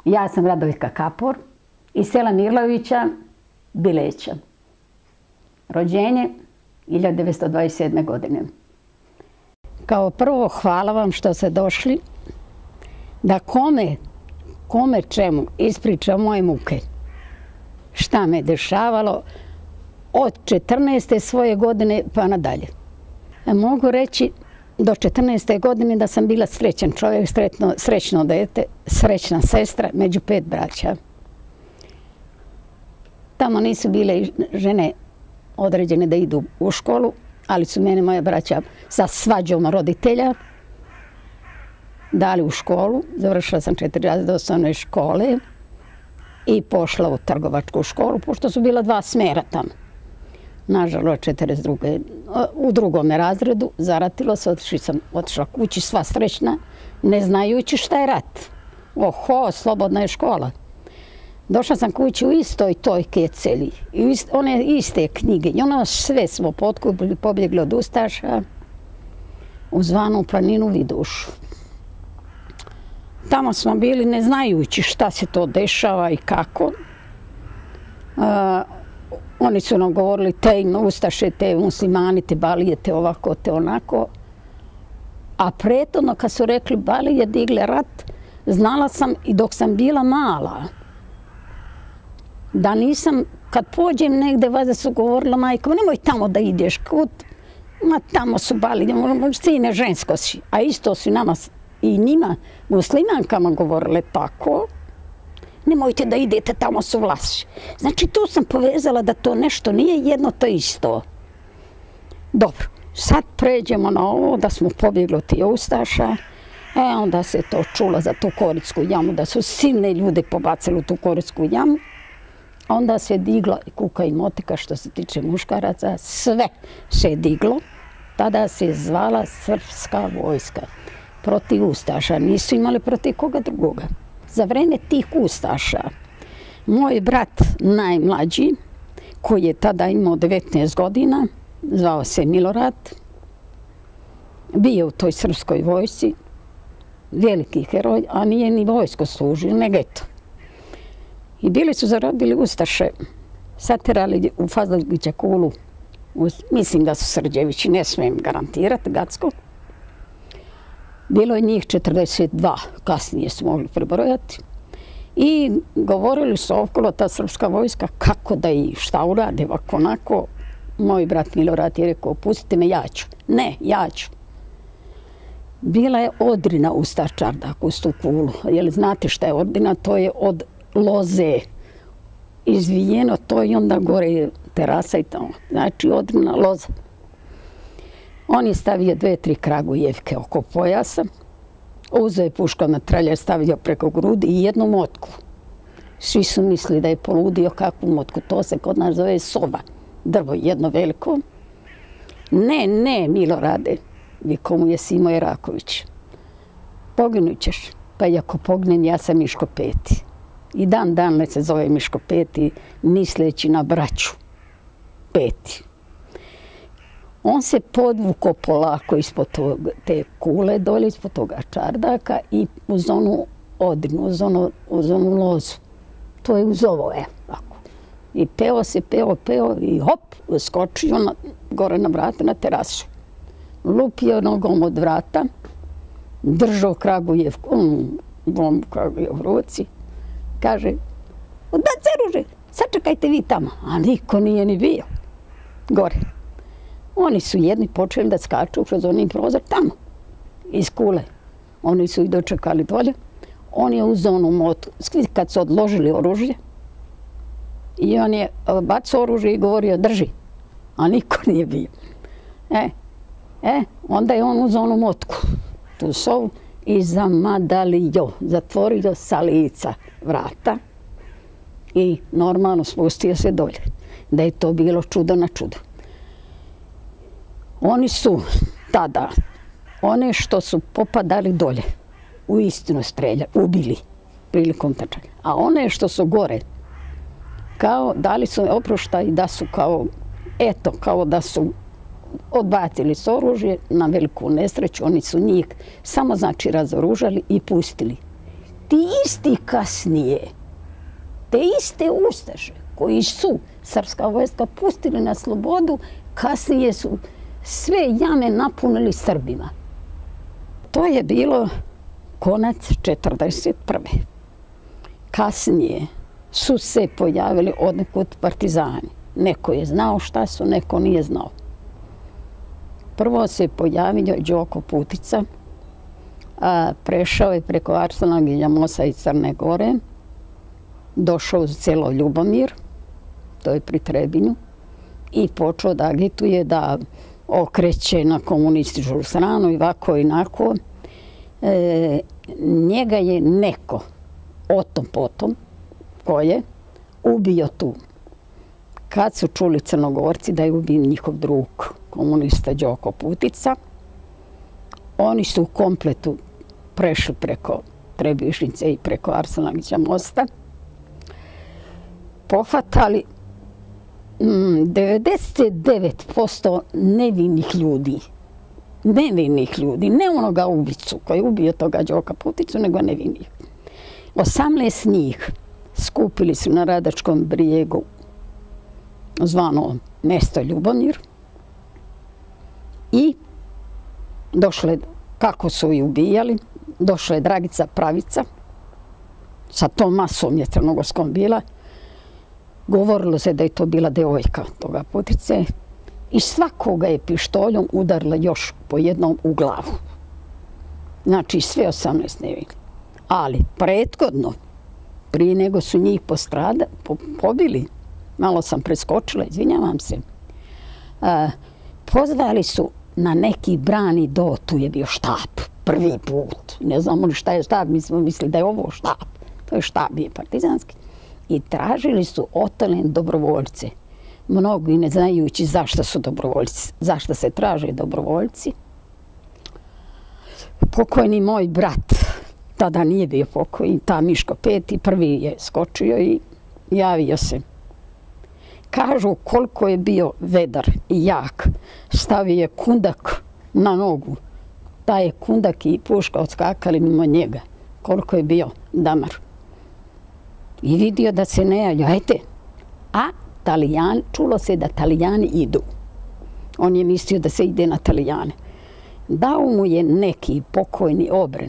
Ja sam Radojka Kapor iz sela Mirlovića, Bileća. Rođenje 1927. godine. Kao prvo, hvala vam što ste došli da kome čemu ispričam moje muke. Šta me dešavalo od 14. svoje godine pa nadalje. Mogu reći do 14. godine da sam bila srećan čovjek, srećno dete, srećna sestra među 5 braća. Tamo nisu bile žene određene da idu u školu, ali su mene moja braća sa svađom roditelja dali u školu. Završila sam 4 razreda osnovne škole i pošla u trgovačku školu, pošto su bila 2 smjera tamo. Nažalost, 42. u 2. razredu zaratilo se, otišla kući sva srećna, ne znajući šta je rat. Oho, slobodna je škola. Došla sam kući u istoj toj keceli, one iste knjige i ono sve smo potkupili, pobjegli od ustaša u zvanu planinu Vidušu. Tamo smo bili ne znajući šta se to dešava i kako. Oni su nam govorili te ustaše, te muslimani, te balije, te ovako, te onako. A prethodno kad su rekli balije digle rat, znala sam i dok sam bila mala da nisam, kad pođem negde, valjda su govorila majko, nemoj tamo da ideš kut, ma tamo su balije, sine žensko si. A isto su nama i njima, muslimankama govorile tako, nemojte da idete, tamo su vlasi. Znači tu sam povezala da to nešto nije jedno to isto. Dobro, sad pređemo na ovo da smo pobjegli od tih ustaša. Onda se to čulo za tu Koritsku jamu, da su silne ljude pobacili u tu Koritsku jamu. Onda se digla i kuka i motika što se tiče muškaraca, sve se diglo. Tada se zvala Srpska vojska. Protiv ustaša, nisu imali protiv koga drugoga. Za vreme tih ustaša, moj brat najmlađi, koji je tada imao 19 godina, zvao se Milorad, bio u toj srpskoj vojsci, veliki heroj, a nije ni vojsko služio, nego eto. I bili su zarobili ustaše, saterali u Fazlića kulu, mislim da su Srđevići, ne smijem garantirati, Gacko. Bilo je njih 42, kasnije su mogli prebrojati. I govorili su okolo ta srpska vojska kako da i šta urade, ovako onako. Moj brat Milorad je rekao, pustite me, ja ću. Ne, ja ću. Bila je odrina u Star Čardaku, uz tu kulu. Jel znate šta je odrina? To je od loze izvijeno, to i onda gore je terasa i tamo. Znači odrina loza. On je stavio 2-3 kragujevke oko pojasa, uzeo je puško na traljer, stavio preko grudi i jednu motku. Svi su mislili da je poludio kakvu motku, to se kod nas zove sova, drvo jedno veliko. Ne, Milorade, vikao mu je Simo Jeraković, poginut ćeš, pa i ako pognem ja sam Miško Peti. I dan se zove Miško Peti, misleći na braću Peti. On se podvukao polako ispod te kule, dolje ispod toga čardaka i uz onu odrinu, uz onu lozu. To je uz ovo, tako. I peo se, peo i hop, skočio gore na vrata na terasu. Lupio nogom od vrata, držao kragujevku, u ruci, kaže, odbaci oružje, sačekajte vi tamo. A niko nije ni bio gore. Oni su jedni počeli da skaču kroz onih prozor tamo, iz kule. Oni su ih dočekali dolje. On je uzeo onu motu, kad su odložili oružje, i on je bacao oružje i govorio, drži. A niko nije bio. Onda je on uzeo onu motku, tu sovu, i zamadalio, zatvorio sa lica vrata i normalno spustio se dolje. Da je to bilo čudo na čudo. Oni su tada, one što su popadali dolje, u istinu streljali, ubili prilikom trčanja. A one što su gore, kao dali su oproštaj da su kao da su odbacili s oružje na veliku nesreću. Oni su njih samo znači razoružali i pustili. ti isti kasnije, te iste ustaše koji su srpska vojska pustili na slobodu, kasnije su sve jame napunili Srbima. To je bilo konac 1941. Kasnije su se pojavili odnekud partizani. Neko je znao šta su, neko nije znao. Prvo se pojavio Đoko Putica, prešao je preko Arslana Mosa i Crne Gore, došao u selo Ljubomir, to je pri Trebinju, i počeo da agituje, da okreće na komunističku stranu i ovako i onako. Njega je neko, o tom potom, ko je ubio tu. Kad su čuli Crnogorci da je ubio njihov drug komunista Đoko Putica, oni su u kompletu prešli preko Trebišnice i preko Arslanagića mosta, pohvatali 99% nevinih ljudi, ne onoga ubicu koji je ubio toga Đoka Puticu, nego nevinih. 18 njih skupili su na Radačkom brijegu, zvano mesto Ljubomir, i došle, kako su i ubijali, došla je Dragica Pravica, sa tom masom je crnogorskom bila, govorilo se da je to bila devojka toga Putice, i svakoga je pištoljom udarila još po jednom u glavu. Znači sve 18 nevini. Ali prethodno, prije nego su njih pobili, malo sam preskočila, izvinjavam se, pozvali su na neki brani do, tu je bio štab, prvi put. Ne znamo li šta je štab, mi smo mislili da je ovo štab. To je štab, je partizanski. I tražili su otalene dobrovoljce. Mnogi ne znajući zašto su dobrovoljci, zašto se traže dobrovoljci. Pokojni moj brat, tada nije bio pokojni, ta Miško Peti, prvi je skočio i javio se. Kažu koliko je bio vedar i jak, stavio je kundak na nogu. Taj je kundak i puška odskakali mimo njega. Koliko je bio damar. I vidio da se ne javlja, ajte. A Talijani, čulo se da Talijani idu. On je mislio da se ide na Talijane. Dao mu je neki pokojni Obren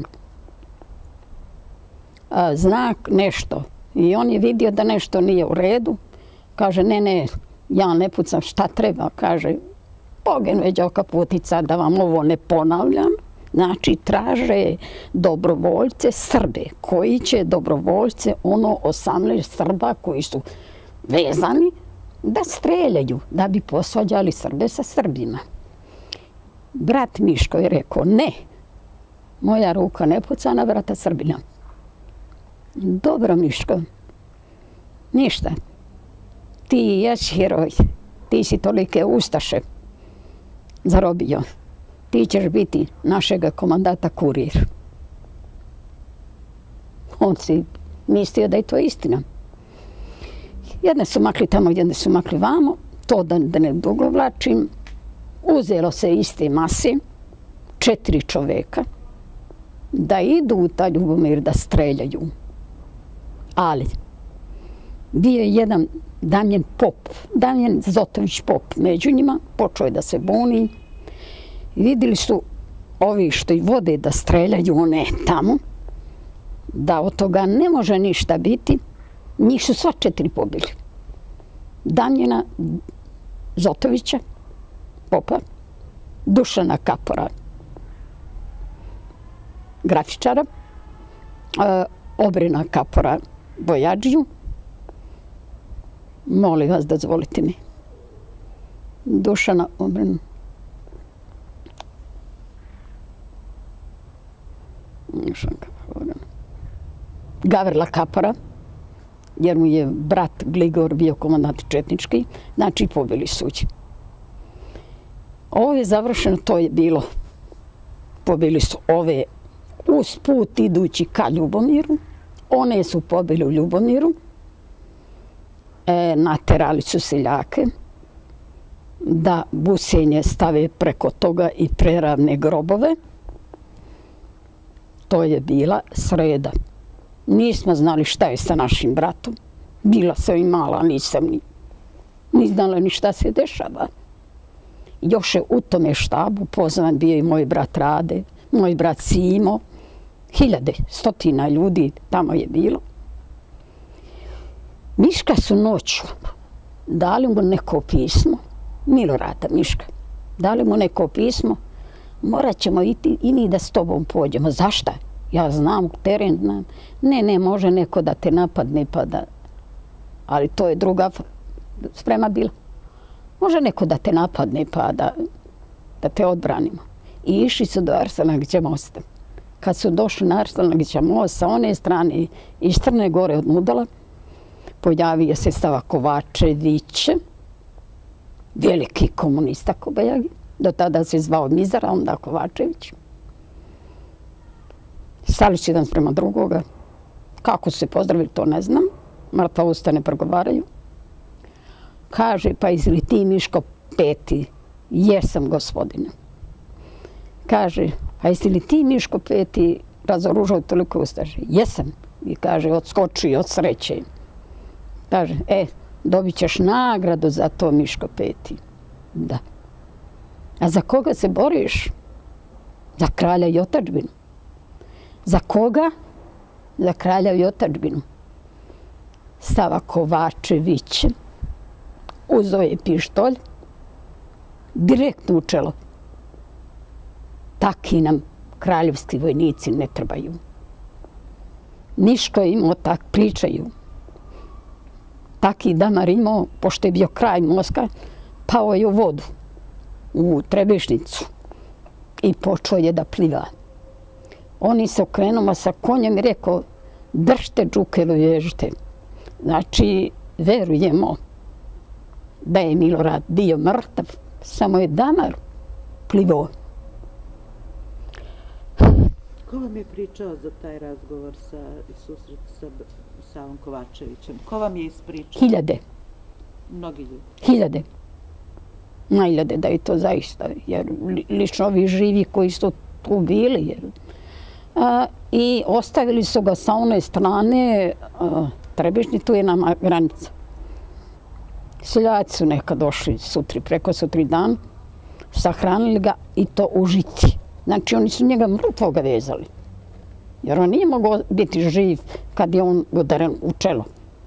znak, nešto. I on je vidio da nešto nije u redu. Kaže, ne, ja ne pucam, šta treba? Kaže, poginuje Đoka Putica, da vam ovo ne ponavljam. Znači, traže dobrovoljce Srbe. Koji će dobrovoljce, 18 Srba koji su vezani, da streljaju, da bi posvađali Srbe sa Srbima. Brat Miško je rekao, ne, moja ruka ne puca na brata Srbina. Dobro, Miško, ništa. Ti jesi heroj, ti si tolike ustaše zarobio. Ti ćeš biti našega komandata kurir. On si mislio da je to istina. Jedne su makli tamo, jedne su makli vamo. To da ne dugo vlačim. Uzelo se iste mase, 4 čoveka, da idu u taj Ljubomir da streljaju. Ali bio je jedan Damjan Pop, Damjan Zotović Pop među njima, počeo je da se buni. Vidjeli su ovi što i vode da streljaju one tamo, da od toga ne može ništa biti, njih su sva 4 pobili. Damjana Zotovića, Popa, Dušana Kapora, grafičara, Obrina Kapora, vojađiju. Molim vas, dozvolite mi. Dušana Obrina. Gavrila Kapora, jer mu je brat Gligor bio komandant četnički, znači pobili suđe. Ovo je završeno, to je bilo. Pobili su ove uz put idući ka Ljubomiru, one su pobili u Ljubomiru, naterali su seljake da busenje stave preko toga i preravne grobove. To je bila sreda. Nismo znali šta je sa našim bratom. Bila sam i mala, nisam ni znala ni šta se dešava. Još je u tome štabu pozvan bio i moj brat Rade, moj brat Simo. 100 ljudi tamo je bilo. Miška su noću dali mu neko pismo, Milorada Miška, dali mu neko pismo, morat ćemo i mi da s tobom pođemo. Zašta? Ja znam, teren znam. Ne, može neko da te napadne pa da... Ali to je druga sprema bila. Može neko da te napadne pa da te odbranimo. I išli su do Arsenovića mosta. Kad su došli na Arsenovića most sa one strane iz Crne Gore od Mudala, pojavio se Sava Kovačević, veliki komunista Kobajagi. Do tada se zvao Mizara, onda Kovačević. Stali su jedan prema drugoga. Kako su se pozdravili, to ne znam. Mrtva usta ne progovaraju. Kaže, pa jesi li ti Miško Peti? Jesam, gospodine. Kaže, a jesi li ti Miško Peti razoružao toliko ustaše? Jesam. I kaže, odskoči od sreće. Kaže, dobit ćeš nagradu za to, Miško Peti. Da. A za koga se boriš? Za kralja i otadžbinu. Za koga? Za kralja i otadžbinu. Sava Kovačević uzeo je pištolj, direktno u čelo. Taki nam kraljevski vojnici ne trebaju. Miško je imao tak, pričaju. Taki damar imao, pošto je bio kraj Moska, pao je u vodu, u Trebišnicu i počeo je da pliva. Oni se okrenuo sa konjem i rekao, držte džukelu i vežite. Znači, verujemo da je Milorad bio mrtav, samo je damar plivao. Ko vam je pričao za taj razgovor i susret sa Savom Kovačevićem? Ko vam je ispričao? 1000. Mnogi ljudi? 1000. Na 1000 da je to zaista, jer lično ovi živi koji su tu bili. I ostavili su ga sa one strane, Trebišnji, tu je nama granica. Seljaci su nekad došli preko sutri dan, sahranili ga i to u žici. Znači, oni su njega mrtvoga vezali. Jer on nije mogao biti živ kad je on udaren u čelo.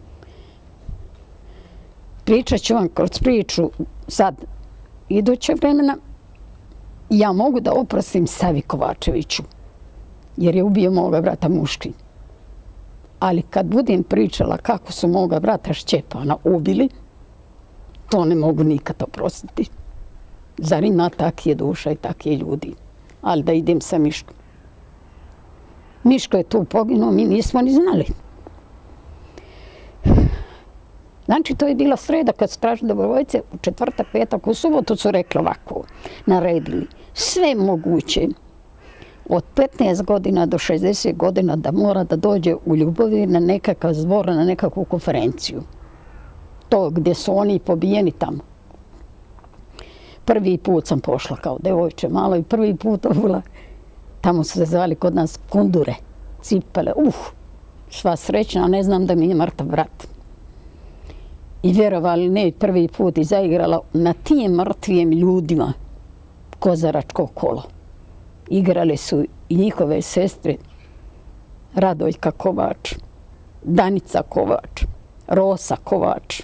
Pričat ću vam kroz priču sad iduće vremena. Ja mogu da oprostim Savi Kovačeviću, jer je ubio moga brata Muški. Ali kad budem pričala kako su moga brata Šćepana ubili, to ne mogu nikad oprostiti. Zar ima takije duša i takije ljudi? Ali da idem sa Miškom. Miško je tu poginuo, mi nismo ni znali. Znači, to je bila sreda kad su tražili dobrovoljce, u četvrtak, petak, u subotu su rekli ovako, naredili sve moguće od 15 godina do 60 godina da mora da dođe u Ljubovi na nekakav zbor, na nekakvu konferenciju. To gdje su oni pobijeni tamo. Prvi put sam pošla kao devojče malo i prvi put obula. Tamo su se zvali kod nas kundure, cipele. Sva srećna, ne znam da mi je mrtav brat. I vjerovali ne, prvi put i zaigrala na tim mrtvijim ljudima kozaračko kolo. Igrale su i njihove sestre Radojka Kovač, Danica Kovač, Rosa Kovač,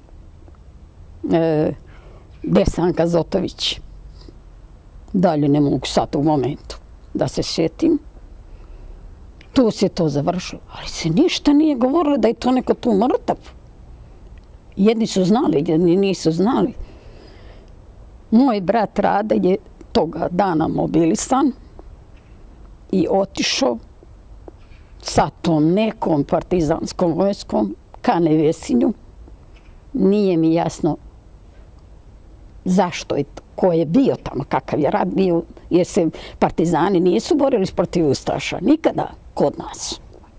Desanka Zotović. Dalje ne mogu sad u momentu da se sjetim. Tu se to završilo, ali se ništa nije govorilo da je to neko tu mrtav. Jedni su znali, jedni nisu znali. Moj brat Rade je toga dana mobilisan i otišao sa tom nekom partizanskom vojskom ka Nevesinju. Nije mi jasno zašto je, ko je bio tamo, kakav je rat bio, jer se partizani nisu borili protiv ustaša, nikada kod nas.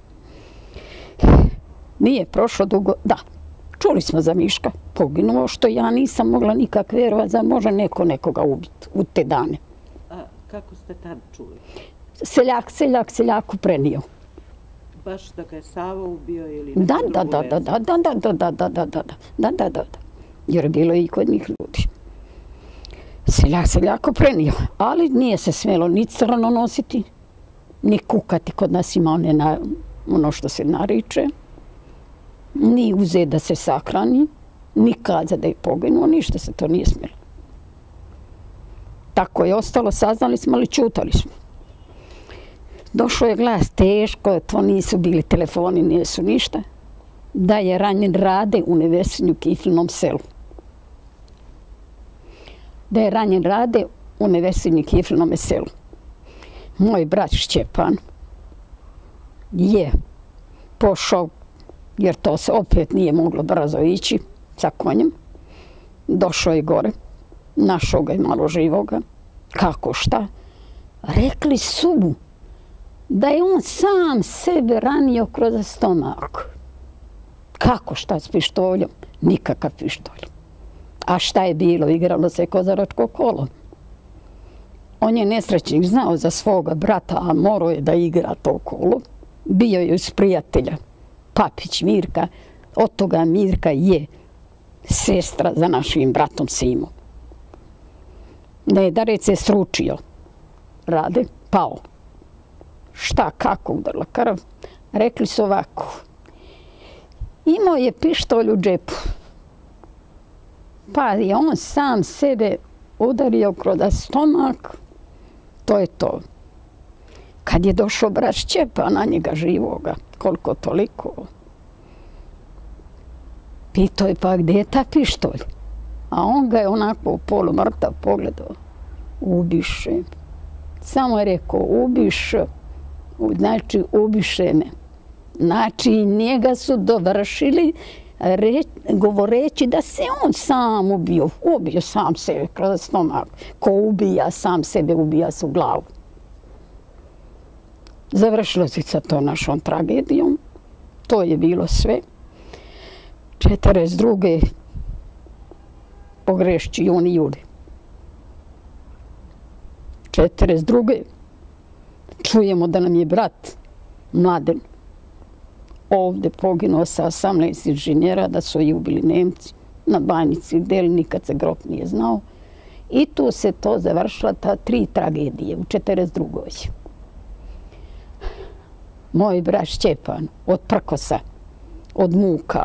Nije prošlo dugo, da, čuli smo za Miška, poginuo, što ja nisam mogla nikak vjerovati da može neko nekoga ubiti u te dane. A kako ste tad čuli? Seljaku prenio. baš da ga je Savo ubio ili Da, neku da, drugu da, vezu? da. Jer je bilo i kod njih ljudi. Seljak seljako prenio, ali nije se smjelo ni crno nositi, ni kukati, kod nas ima ono što se nariče, ni uzeti da se sahrani, ni kaza da je poginuo, ništa se to nije smjelo. Tako je ostalo, saznali smo, ali čutali smo. Došao je glas teško, to nisu bili telefoni, nisu ništa, da je ranjen Rade u Nevesinju Kiflinom selu. Da je ranjen Rade u Nevesinju Kiflinome selu. Moj brat Šćepan je pošao, jer to se opet nije moglo brzo ići sa konjem. Došao je gore, našao ga je malo živoga. Kako šta? Rekli su mu da je on sam sebe ranio kroz stomak. Kako šta s pištoljom? Nikakav pištolj. A šta je bilo? Igralo se kozaračko kolo. On je nesrećnik znao za svoga brata, a morao je da igra to kolo. Bio je uz prijatelja, Papić Mirka. Od toga Mirka je sestra za našim bratom Simom. Nedarec je sručio. Rade, pao. Šta, kako udarla krv? Rekli su ovako. Imao je pištolj u džepu. Pa je on sam sebe udario kroz stomak. To je to. Kad je došao brat Šćepa na njega živoga, koliko toliko, pitao je pa gdje je ta pištolj? A on ga je onako polumrtav pogledao. Ubiše. Samo je rekao ubiše. Znači ubiše me. Znači njega su dovršili govoreći da se on sam ubio. Ubio sam sebe kroz stomak. Ko ubija sam sebe, ubija se u glavu. Završilo se sa to našom tragedijom. To je bilo sve. 42. pogrešći juni i juli. 42. čujemo da nam je brat Mladen ovdje poginuo sa 18 inženjera, da su ih ubili Nemci na Banjici, gdje nikad se grob nije znao. I tu se to završila, ta 3 tragedije u 42. Moj brat Šćepan od prkosa, od muka,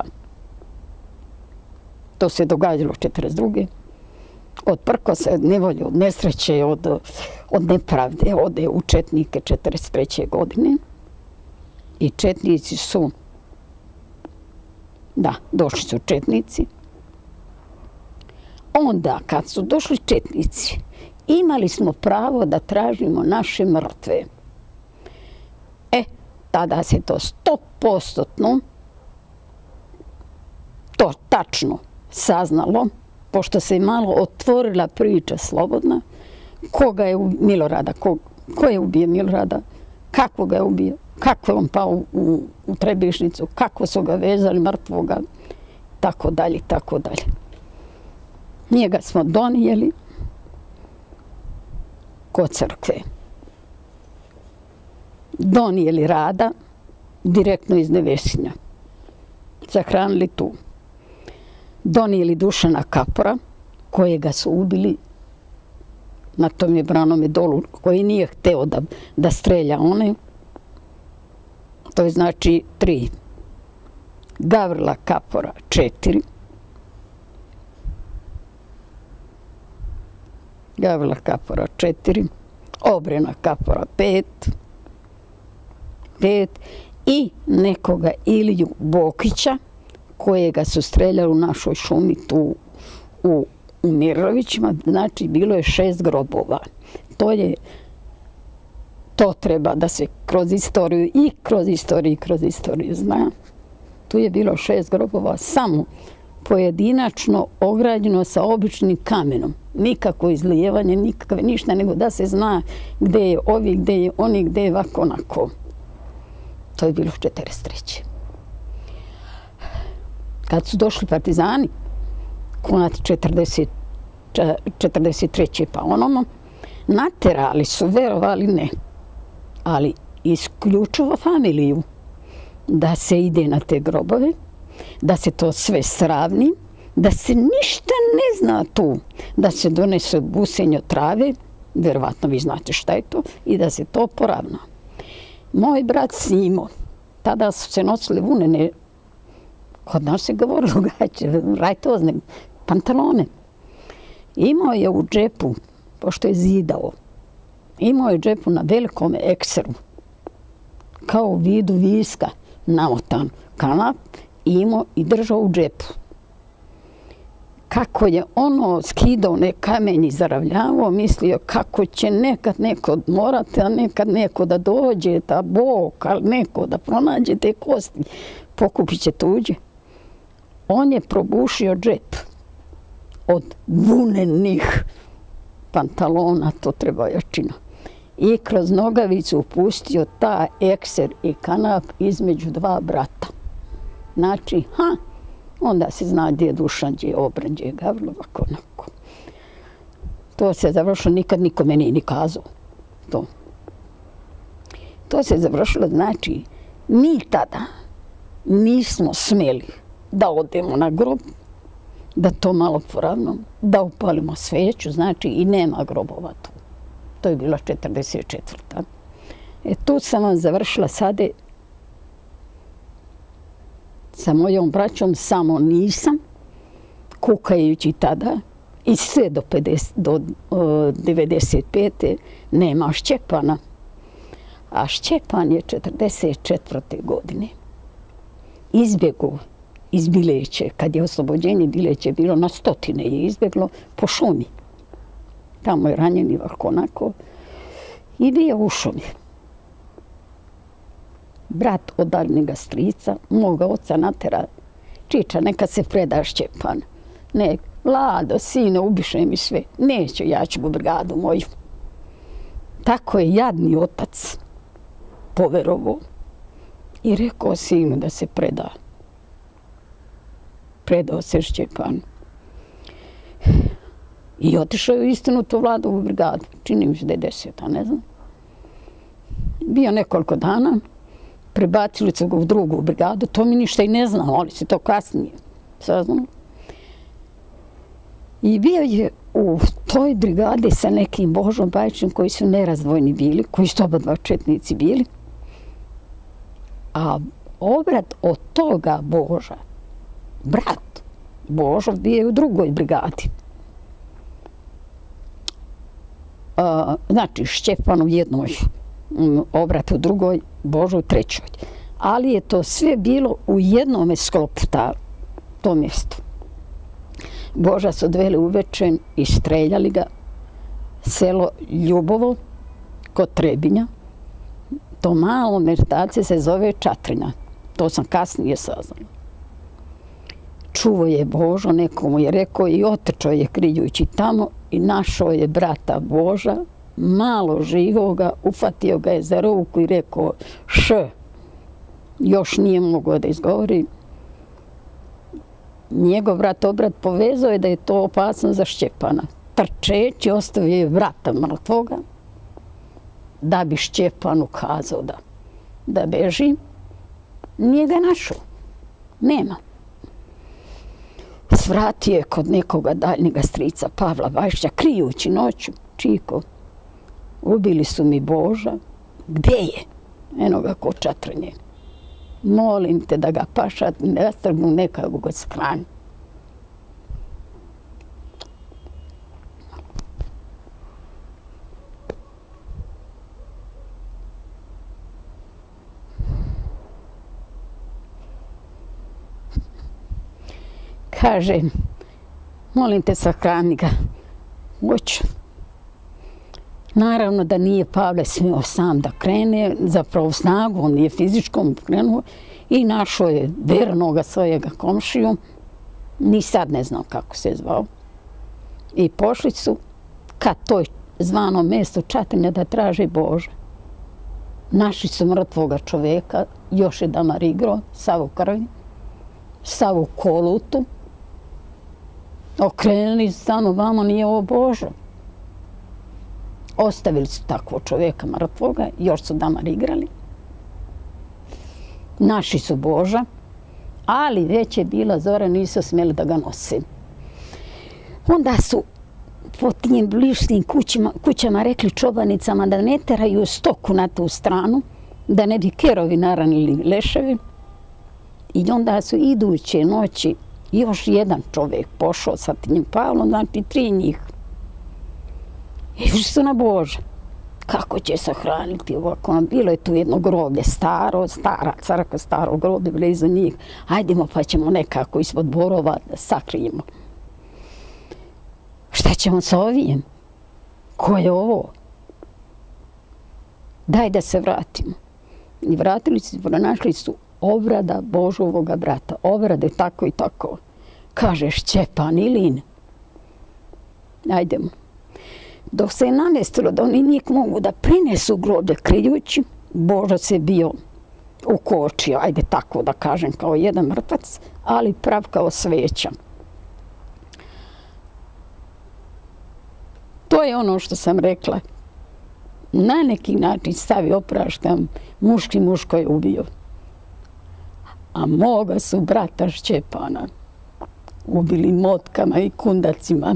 to se događalo 42. Od prkosa, od nevolje, od nesreće, od nepravde, ode u četnike 43. godine. I četnici su, da, došli su četnici. Onda, kad su došli četnici, imali smo pravo da tražimo naše mrtve. Tada se to 100%, to tačno saznalo, pošto se malo otvorila priča slobodna, koga je Milorada, ko je ubio Milorada, kako ga je ubio, kako je on pao u Trebišnicu, kako su ga vezali mrtvoga, tako dalje, tako dalje. Njega smo donijeli kod crkve. Donijeli Rada direktno iz Nevesinja. Sahranili tu. Donijeli Dušana Kapora, kojega su ubili na tom je branome dolu, koji nije hteo da strelja one. To je znači 3. Gavrila Kapora 4. Gavrila Kapora 4. Obrena Kapora 5. I nekoga Iliju Bokića, kojega su streljali u našoj šumi tu u Mirovićima. Znači, bilo je 6 grobova. To treba da se kroz istoriju zna. Tu je bilo 6 grobova, samo pojedinačno ograđeno sa običnim kamenom. Nikako izlijevanje, nikakve ništa, nego da se zna gde je ovi, gde je oni, gde je ovako onako. To je bilo 43. Kad su došli partizani, konac 43. pa onomo, naterali su, verovali ne, ali isključivo familiju. da se ide na te grobove, da se to sve sravni, da se ništa ne zna tu, da se donese busenje trave, vjerovatno vi znate šta je to, i da se to poravna. Moj brat Simo, tada su se nosili vunene, kod nas se govorilo gaće, rajtozne pantalone. Imao je u džepu, pošto je zidao, imao je u džepu na velikom ekseru, kao u vidu viska, namotan kanap, imao i držao u džepu. Kako je ono skidao ne kamenji, zaravljavao, mislio kako će nekad neko morati, a nekad neko da dođe, da Bog, ali neko da pronađe te kosti, pokupit će tuđe. On je probušio džep od vunenih pantalona, to treba jačina. I kroz nogavicu pustio ta ekser i kanap između dva brata. Znači, onda se zna gdje je Dušan, gdje je Obran, gdje je Gavrilo, ovako, onako. To se završilo, nikad nikome nije ni kazao. To se završilo, znači, mi tada nismo smjeli da odemo na grob, da to malo poravnamo, da upalimo sveću, znači i nema grobova tu. To je bila 44. Tu sam vam završila sada sa mojom braćom, samo nisam, kukajući tada, i sve do 95. nema Šćepana. A Šćepan je 44. godine izbjegao iz Bileće, kad je oslobođenje Bileće bilo, na stotine je izbjeglo po šumi. Tamo je ranjeni ovako onako i bio u šumi. Brat od daljnjega strica, moga oca natera, Čiča, neka se preda Šćepan. Ne, Lado, sine, ubiše mi sve. Neću, ja ću u brigadu moju. Tako je jadni otac poverovao i rekao sinu da se preda. Predao se Šćepanu. I otišao je istinu tu Vladovu brigadu. Čini mi se da je 10, ne znam. Bio nekoliko dana, prebacili su ga u drugu brigadu, to mi ništa i ne znao, ali se to kasnije saznalo. I bio je u toj brigadi sa nekim Božom Bajićem koji su nerazdvojni bili, koji su oba dva četnici bili. A obrat od toga Boža, brat Božo, bio je u drugoj brigadi. Znači, Šćepan u jednoj, obrat u drugoj, Božo u trećoj. Ali je to sve bilo u jednome sklopu, to mjesto. Boža su odveli uvečer i streljali ga, selo Ljubovo kod Trebinja. To malo mjestace se zove Čatrina. To sam kasnije saznala. Čuvo je Božo, nekomu je rekao i otrčao je krijući tamo i našao je brata Boža, malo živoga, ufatio ga je za ruku i rekao još nije mogao da izgovori. Njegov brat obrat povezao je da je to opasno za Šćepana. Trčeći ostavio je brata mrtvoga da bi Šćepanu kazao da beži. Nije ga našao. Nema. Svratio je kod nekoga daljnjega strica Pavla Bajića, krijući noću. Čiko, ubili su mi Boža. Gdje je? Eno ga ko Čatrnje. Molim te da ga pašat, ne strgnu nekako ga skrani. Kaže, molim te sahrani ga. Hoću. Naravno da nije Pavle smio sam da krene, zapravo snagu, on nije fizičkom krenuo i našao je vernoga svojega komšiju, ni sad ne znam kako se zvao. I pošli su ka toj zvanom mjestu Čatrnja da traže Boža. Našli su mrtvoga čoveka, još je damar igro, sav u krvi, sav u kolutu. Okrenuli stanu vamo, nije ovo Božo. Ostavili su takvog čovjeka mrtvoga, još su damar igrali. naši su Boža, ali već je bila zora, nisu smjeli da ga nose. Onda su po tim bližnjim kućama rekli čobanicama da ne teraju stoku na tu stranu, da ne bi kerovi naranili leševi. I onda su iduće noći još jedan čovjek pošao sa tim Pavlom, znači 3 njih. I išli su na Bože. Kako će se hraniti ovako? Bilo je tu jedno groblje, stara crkva, staro groblje blizu njih. Hajdemo pa ćemo nekako ispod borova da sakrijemo. Šta ćemo sa ovim? Ko je ovo? Daj da se vratimo. I vratili su, pronašli su obrada Božovoga brata. Obrade tako i tako. Kaže Šćepan Ilin. Ajdemo. Dok se je namjestilo da oni njih mogu da prinesu groblje krijući, Božo se bio ukočio, ajde tako da kažem, kao jedan mrtvac, ali prav kao sveća. To je ono što sam rekla. Na neki način stavi opraštam, muški muško je ubio. A moga su brata Šćepana ubili motkama i kundacima.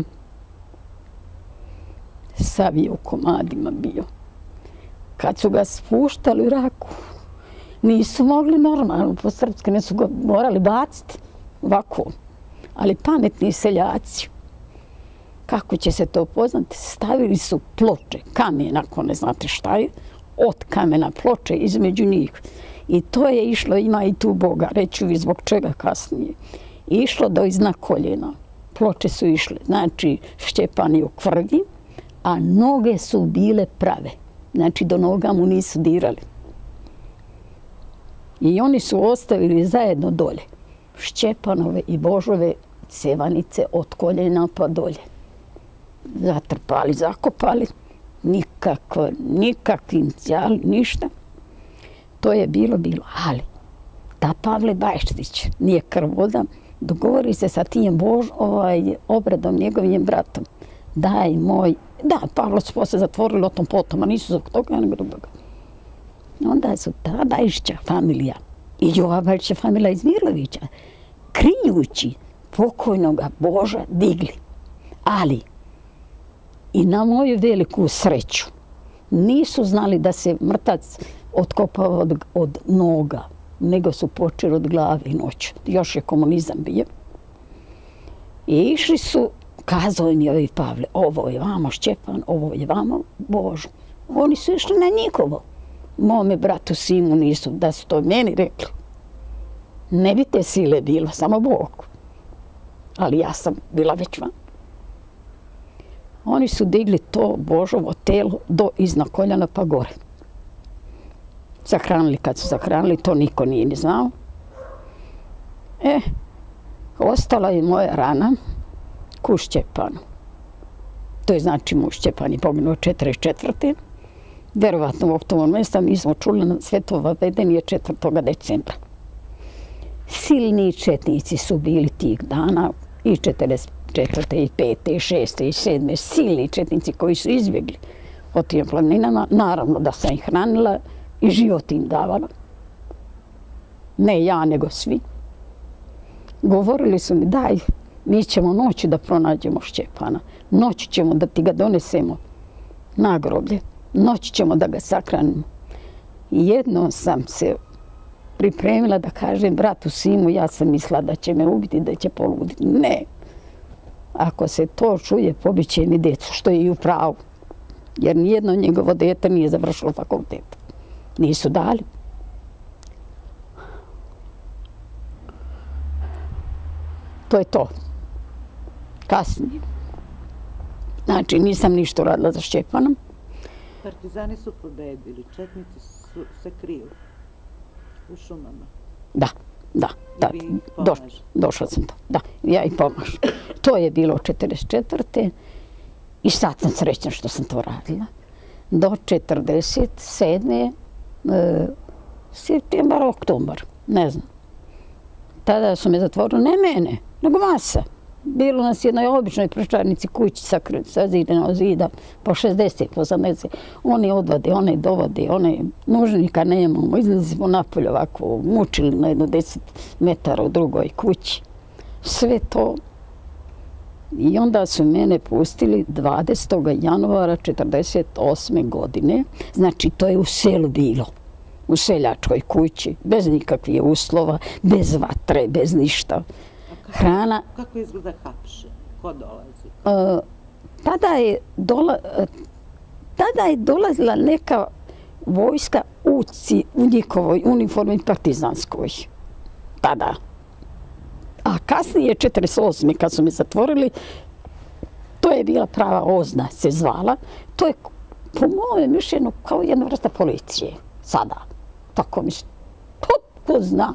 Sav je u komadima bio. Kad su ga spuštali u raku, nisu mogli normalno po srpski, ne su ga morali baciti ovako. Ali pametni seljaci, kako će se to poznati, stavili su ploče, kamen, ako ne znate šta je, od kamena ploče između njih. I to je išlo, ima i tu Boga, reću vi zbog čega kasnije. Išlo do iznad koljena. Ploče su išle, znači Šćepan je u krvi, a noge su bile prave. Znači do noga mu nisu dirali. I oni su ostavili zajedno dolje Šćepanove i Božove cevanice od koljena pa dolje. Zatrpali, zakopali, nikakvi inicijali, ništa. To je bilo. Ali ta Pavle Bajštić nije krvoda, dogovori se sa tim obradom, njegovim bratom. Daj moj, da, Pavlo su posle zatvorili o tom potom, a nisu zbog toga, nego zbog toga. Onda su ta Bajštića familija i ova Bajštića familija iz Mirlovića, krijući pokojnoga Boža, digli. Ali i na moju veliku sreću nisu znali da se mrtac otkopava od noga, nego su počeli od glave i noću. Još je komunizam bio. I išli su, kazao im je ovi Pavle, ovo je vamo Šćepan, ovo je vamo Božo. Oni su išli na njihovo. Mome bratu Simu nisu, da su to meni rekli. Ne bi te sile bilo, samo Bog. Ali ja sam bila već van. Oni su digli to Božovo telo do iznad koljena pa gore. Sahranili, kad su sahranili, to niko nije ni znao. Ostala je moja rana ku Šćepanu. To je znači mu Šćepan je poginuo 44. Verovatno u oktovom mjesta mi smo čuli na Svetova vedenje 4. decembra. Silni četnici su bili tih dana i 44. i 5. i 6. i 7. silni četnici koji su izbjegli od tim planinama. Naravno da sam ih hranila i život im davala. Ne ja, nego svi. Govorili su mi, daj, mi ćemo noću da pronađemo Šćepana. Noću ćemo da ti ga donesemo na groblje. Noću ćemo da ga sakranimo. Jednom sam se pripremila da kažem bratu Simu, ja sam mislila da će me ubiti, da će poluditi. Ne. Ako se to čuje, pobiće mi djecu, što je i u pravu. Jer nijedno njegovo dete nije završilo fakultet. Nisu dali. To je to. Kasnije. Znači, nisam ništa radila za Šćepanom. Partizani su pobedili, četnici se kriju u šumama. Da. Došla sam to. Da, ja i pomažem. To je bilo 44. I sad sam srećna što sam to radila. Do 47. Septembar, oktobar, ne znam. Tada su me zatvorili, ne mene, nego masa. Bilo nas jednoj običnoj prečarnici kući sa zidenog zida, po 60, po 80. Oni odvode, one dovode, one nužnika nemamo. Izlazimo napolje ovako, mučili na jedno 10 metara u drugoj kući. Sve to. I onda su mene pustili 20. januara 1948. godine. Znači, to je u selu bilo. U seljačkoj kući, bez nikakvih uslova, bez vatre, bez ništa. Hrana. Kako izgleda hapšenje? Ko dolazi? Tada je dolazila neka vojska u njihovoj uniformi partizanskoj. Tada. A kasnije, 1948. kad su me zatvorili, to je bila prava OZNA, se zvala. To je, po mojem mišljenju, kao jedna vrsta policije. Sada. Tako mislim. Ko zna.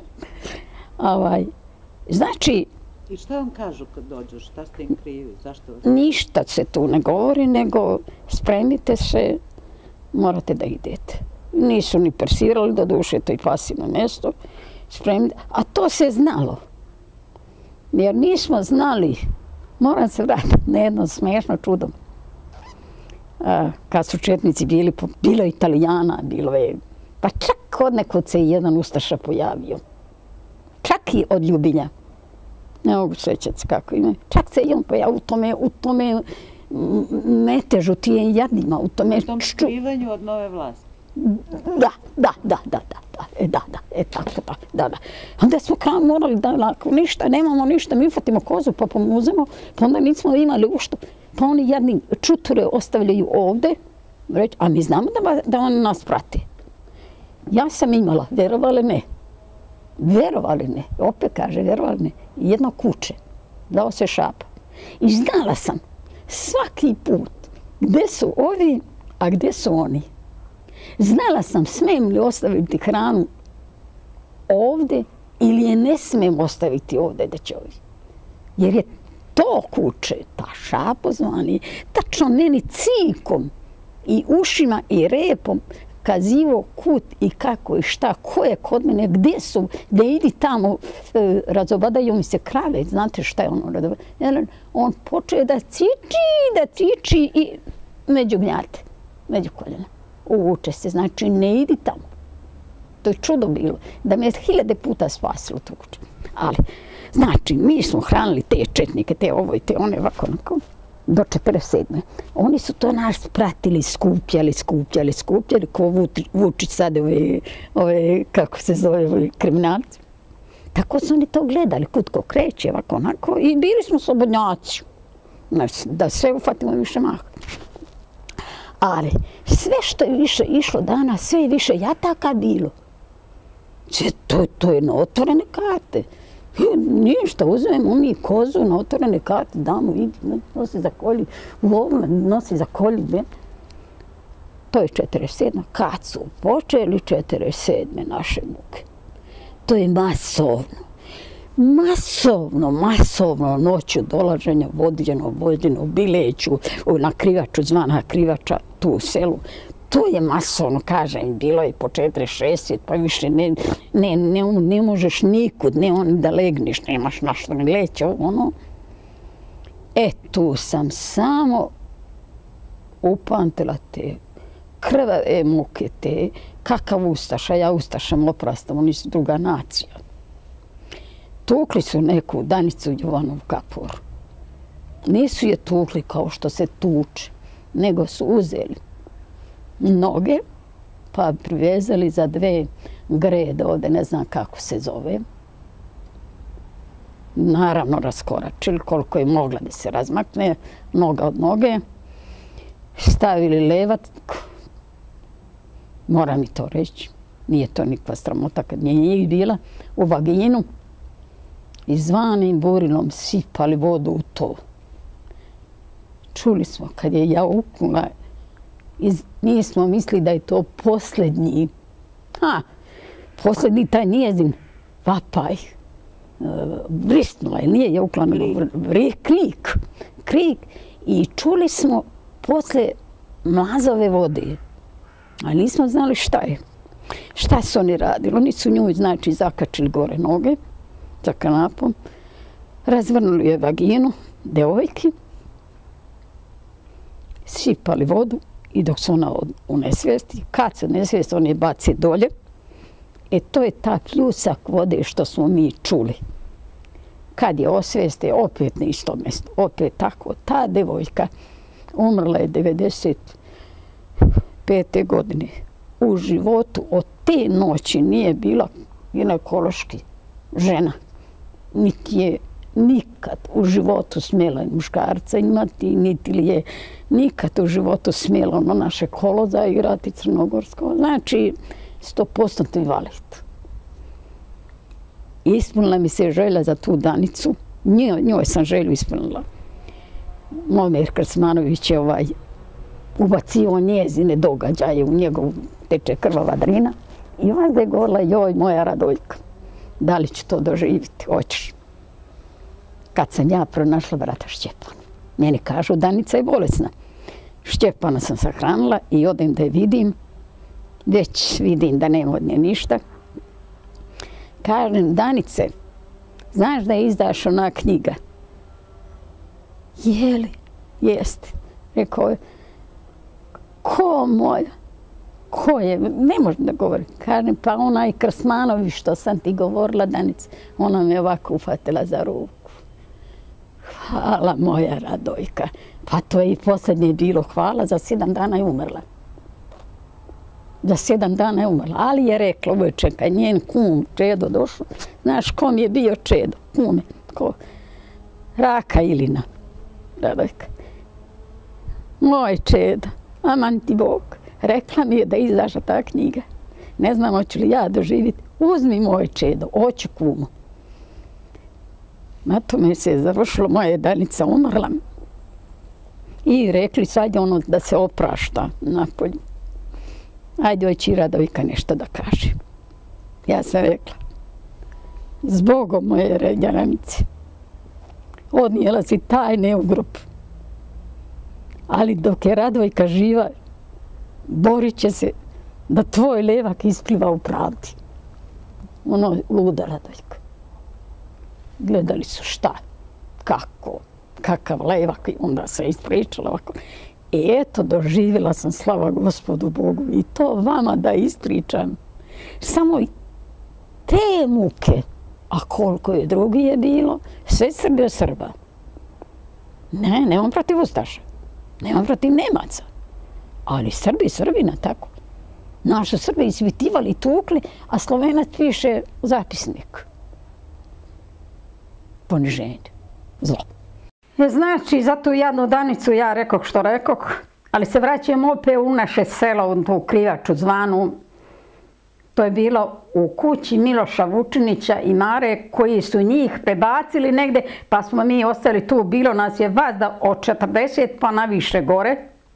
Znači... I šta vam kažu kad dođu? Šta ste im krivi? Zašto vas... Ništa se tu ne govori, nego spremite se, morate da idete. Nisu ni persirali, do duše to i pasivno mjesto. Spremite. A to se znalo. Jer mi smo znali, moram se vratiti na jedno smiješno čudo. Kad su četnici bili, bilo je Italijana, bilo je... Pa čak od nekud se jedan ustaša pojavio. Čak i od Ljubilja. Ne mogu sećati kako ime. Čak se i on pojavio u tome metežu, tijem jadnima, u tome... U tom skrivanju od nove vlasti. Da. Onda smo kao morali da ako ništa, nemamo ništa, mi ufatimo kozu pa pomuzemo, pa onda nismo imali ušto. Pa oni jadni čuture ostavljaju ovde, a mi znamo da oni nas prate. Ja sam imala, verovali ne, opet kaže, verovali ne, jedno kuće, dao se šapa. I znala sam svaki put gde su ovi, a gde su oni. Znala sam smijem li ostaviti hranu ovde ili je ne smijem ostaviti ovde da će ovi. Jer je to kuće, ta šapo zvani, tačno meni cikom i ušima i repom kazivo kut i kako i šta, ko je kod mene, gdje su, da idi tamo, razobadaju mi se krave, znate šta je ono, on počeo da ciči i među gnjate, među koljena. Uvuče se, znači ne idi tamo. To je čudo bilo, da me je 1000 puta spasilo to kuće. Ali, znači, mi smo hranili te četnike, te ovo i te one, ovako, do 1947. Oni su to nas pratili, skupljali, ko Vučić sad ove, kako se zove, kriminalci. Tako su oni to gledali, kud ko kreće, ovako, onako, i bili smo slobodnjaci. Da sve ufatimo više maha. Ali sve što je više išlo danas, sve je više jataka bilo. To je na otvorene karte. Ništa, uzmemo mi kozu na otvorene karte, damo, idi, nosi za kolji, u ovome nosi za kolji. To je 1947. Kad su počeli 1947. naše muke. To je masovno noću dolaženja vođeno Bileću, na Krivaču, zvana Krivača, tu u selu. To je masovno, kažem, bilo je po 4-6, pa više ne možeš nikud, ne on da legniš, nemaš na što ne leće, ono. Tu sam samo upamtila te krvave muke, te kakav ustaša, ja ustašam oprastam, oni su druga nacija. Tukli su neku Danicu Jovanov Kapor. Nisu je tukli kao što se tuče, nego su uzeli noge, pa privezali za 2 grede, ovde ne znam kako se zove. Naravno raskoračili koliko je mogla da se razmakne noga od noge. Stavili levat, moram i to reći, nije to nikva sramota kad nije njih bila, u vaginu. I zvanim burilom sipali vodu u to. Čuli smo kad je jauknula, mi smo mislili da je to posljednji, posljednji taj njezin vapaj. Vrisnula je, nije jaukla, nego krik. I čuli smo posle mlazove vode, ali nismo znali šta je. Šta su oni radili? Oni su nju, znači, zakačili gore noge, za kanapom, razvrnuli je vaginu devojki, sipali vodu i dok se ona u nesvijesti, kad se nesvijest, on je baci dolje. To je ta pljusak vode što smo mi čuli. Kad je osvijeste, opet na isto mjesto, opet tako. Ta devojka umrla je 95. godine. U životu od te noći nije bila ginekološki žena. Niti je nikad u životu smjela muškarca imati, niti li je nikad u životu smjela ono naše kolo zaigrati crnogorsko. Znači, 100% invalid. Ispunila mi se želja za tu Danicu. Njoj sam želju ispunila. Momir Krsmanović je ubacio njezine događaje u njegovu teče krvava drina. I onda je govorila, joj, moja Radojka, da li ću to doživjeti? Hoćeš. Kad sam ja pronašla brata Šćepana. Meni kažu, Danica je bolesna. Šćepana sam sahranila i odem da je vidim. Već vidim da nema od nje ništa. Kažem, Danice, znaš da je izdaš ona knjiga? Jeli? Jeste. Rekao je, ko moja? Ko je? Ne može da govori. Kažem, pa onaj Krsmanović što sam ti govorila, Danice, ona me ovako ufatila za ruku. Hvala moja Radojka. Pa to je i posljednje bilo, hvala, za 7 dana je umrla. Za 7 dana je umrla, ali je rekla uveče kad njen kum Čedo došao, znaš kom je bio Čedo, kume, ko? Raka Ilina, Radojka. Moj Čedo, aman ti Bog, rekla mi je da izašla ta knjiga. Ne znam hoću li ja doživjeti, uzmi moj Čedo, hoću kumu. Na tome se je završilo, moja Danica umrla. I rekli sad je ono da se oprašta napolju. Ajde, hoće i Radojka nešto da kaže. Ja sam rekla, zbogom moje Ređaranice, odnijela si tajne u grupu. Ali dok je Radojka živa, borit će se da tvoj levak ispliva u pravdi. Ono, luda Radojka. Gledali su šta, kako, kakav levak, i onda se ispričala ovako. I eto, doživjela sam, slava Gospodu Bogu, i to vama da ispričam. Samo te muke, a koliko je drugi je bilo, sve Srbi od Srba. Ne, nemam protiv Ustaša, nemam protiv Nemaca, ali Srbina tako. Naši Srbi ispitivali, tukli, a Slovenac piše zapisnik. Poniženje, zlo. Znači, za tu jadnu Danicu ja rekoh što rekoh, ali se vraćam opet u naše selo, u tu Krivaču zvanu. To je bilo u kući Miloša Vučinića i Mare, koji su njih prebacili negde, pa smo mi ostali tu. Bilo nas je vazda od 40 pa na više gore.